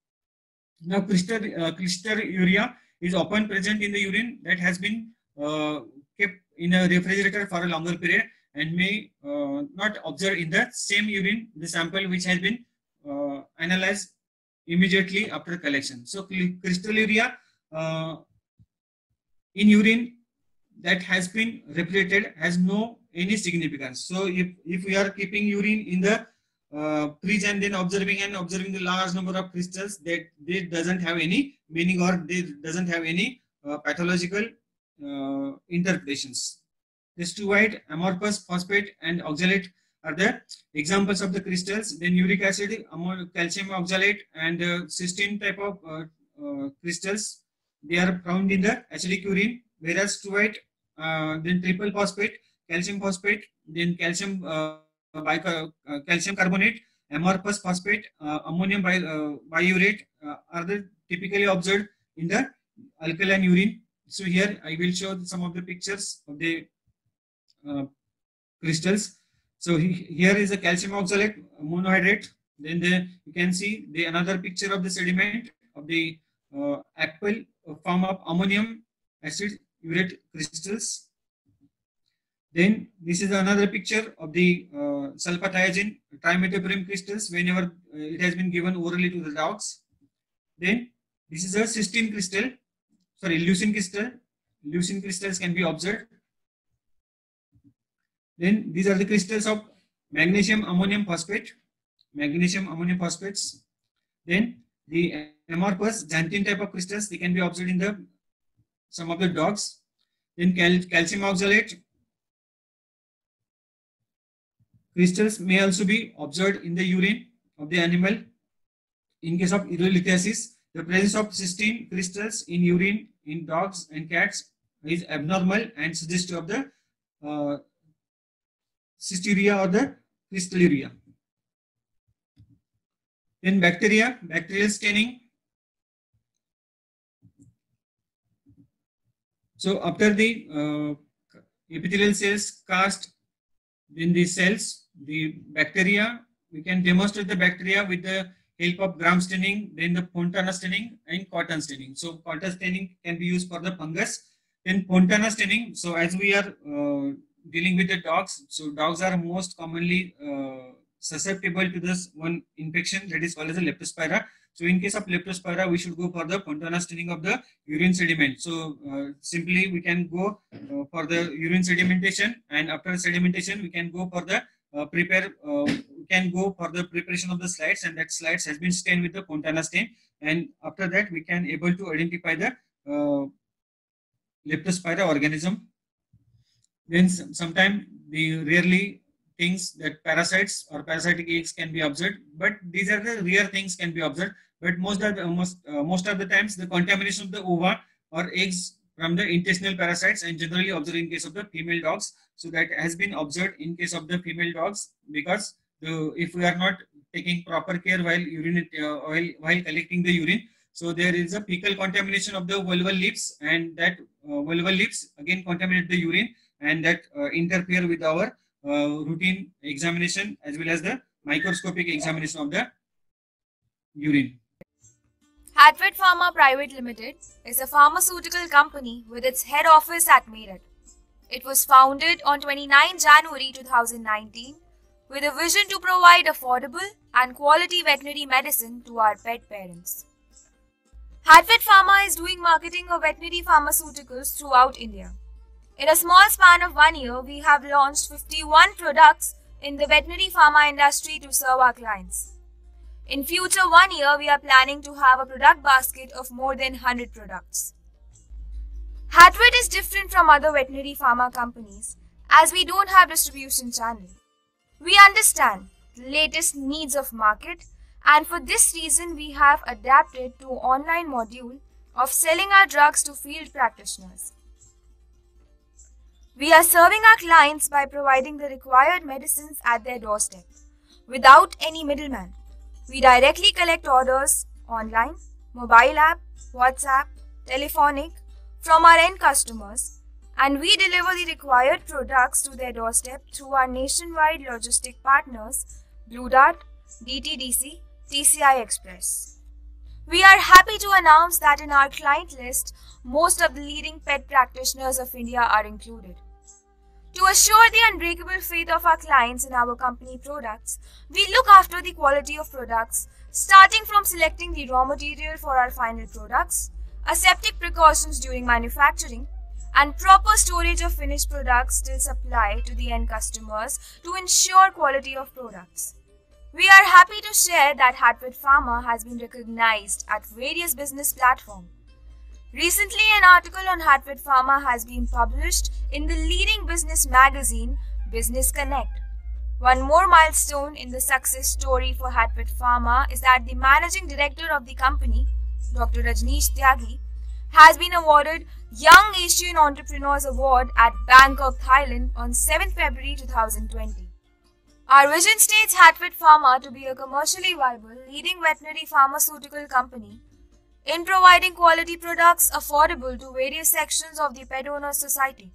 Now, crystal uh, crystalluria is often present in the urine that has been uh, kept in a refrigerator for a longer period and may uh, not observed in the same urine, the sample which has been uh, analyzed immediately after collection. So crystalluria uh, in urine that has been replicated has no any significance. So if, if we are keeping urine in the uh, fridge and then observing and observing the large number of crystals, that they doesn't have any meaning or they doesn't have any uh, pathological uh, interpretations. This two white amorphous phosphate and oxalate are the examples of the crystals. Then uric acid, calcium oxalate, and uh, cysteine type of uh, uh, crystals, they are found in the acidic urine, whereas two white, uh, then triple phosphate, calcium phosphate, then calcium uh, bi uh, calcium carbonate, amorphous phosphate, uh, ammonium bi uh, biurate uh, are the typically observed in the alkaline urine. So here I will show some of the pictures of the uh, crystals. So he, here is a calcium oxalate monohydrate. Then the, you can see the another picture of the sediment of the uh, apple form of ammonium acid urate crystals. Then this is another picture of the uh, sulfathiazine trimethoprim crystals whenever uh, it has been given orally to the dogs. Then this is a cysteine crystal, sorry, leucine crystal. Leucine crystals can be observed. Then these are the crystals of magnesium ammonium phosphate, magnesium ammonium phosphates. Then the amorphous xanthine type of crystals, they can be observed in the some of the dogs. Then cal calcium oxalate crystals may also be observed in the urine of the animal. In case of urolithiasis, the presence of cysteine crystals in urine in dogs and cats is abnormal and suggestive of the uh, cystinuria or the crystalluria. Then bacteria, bacterial staining. So after the uh, epithelial cells cast in the cells, the bacteria, we can demonstrate the bacteria with the help of gram staining, then the Fontana staining and cotton staining. So cotton staining can be used for the fungus. Then Fontana staining, so as we are uh, dealing with the dogs, so dogs are most commonly uh, susceptible to this one infection that is called as a leptospira. So in case of leptospira, we should go for the Fontana staining of the urine sediment. So uh, simply we can go uh, for the urine sedimentation, and after sedimentation we can go for the uh, prepare. Uh, we can go for the preparation of the slides, and that slides has been stained with the Fontana stain. And after that, we can able to identify the uh, leptospira organism. Then sometimes the rarely things that parasites or parasitic eggs can be observed, but these are the rare things can be observed. But most of the most uh, most of the times the contamination of the ova or eggs from the intestinal parasites and generally observed in case of the female dogs. So that has been observed in case of the female dogs, because the if we are not taking proper care while urine uh, while, while collecting the urine, so there is a fecal contamination of the vulval lips, and that uh, vulval lips again contaminate the urine, and that uh, interfere with our uh, routine examination as well as the microscopic examination of the urine. Hatfield Pharma Private Limited is a pharmaceutical company with its head office at Meerut. It was founded on twenty-ninth January two thousand nineteen with a vision to provide affordable and quality veterinary medicine to our pet parents. Hatfield Pharma is doing marketing of veterinary pharmaceuticals throughout India. In a small span of one year, we have launched fifty-one products in the veterinary pharma industry to serve our clients. In future one year, we are planning to have a product basket of more than one hundred products. Hatfield is different from other veterinary pharma companies as we don't have distribution channel. We understand the latest needs of market, and for this reason we have adapted to online module of selling our drugs to field practitioners. We are serving our clients by providing the required medicines at their doorstep without any middleman. We directly collect orders online, mobile app, WhatsApp, telephonic from our end customers, and we deliver the required products to their doorstep through our nationwide logistic partners Blue Dart, D T D C, T C I Express. We are happy to announce that in our client list, most of the leading pet practitioners of India are included. To assure the unbreakable faith of our clients in our company products, we look after the quality of products, starting from selecting the raw material for our final products, aseptic precautions during manufacturing, and proper storage of finished products till supply to the end customers to ensure quality of products. We are happy to share that Hatfield Pharma has been recognized at various business platforms. Recently, an article on Hatfield Pharma has been published in the leading business magazine, Business Connect. One more milestone in the success story for Hatfield Pharma is that the managing director of the company, Doctor Rajneesh Tyagi, has been awarded Young Asian Entrepreneurs Award at Bangkok, Thailand on seventh February two thousand twenty. Our vision states Hatfield Pharma to be a commercially viable, leading veterinary pharmaceutical company in providing quality products affordable to various sections of the pet owner society.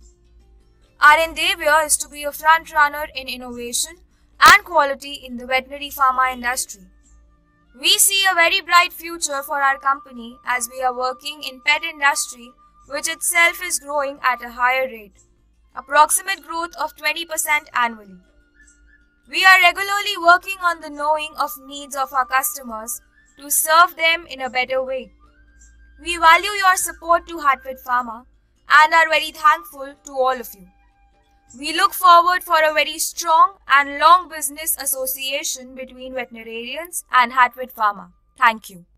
Our endeavor is to be a front runner in innovation and quality in the veterinary pharma industry. We see a very bright future for our company as we are working in pet industry, which itself is growing at a higher rate, approximate growth of twenty percent annually. We are regularly working on the knowing of needs of our customers to serve them in a better way. We value your support to Hatfield Pharma and are very thankful to all of you. We look forward for a very strong and long business association between veterinarians and Hatfield Pharma. Thank you.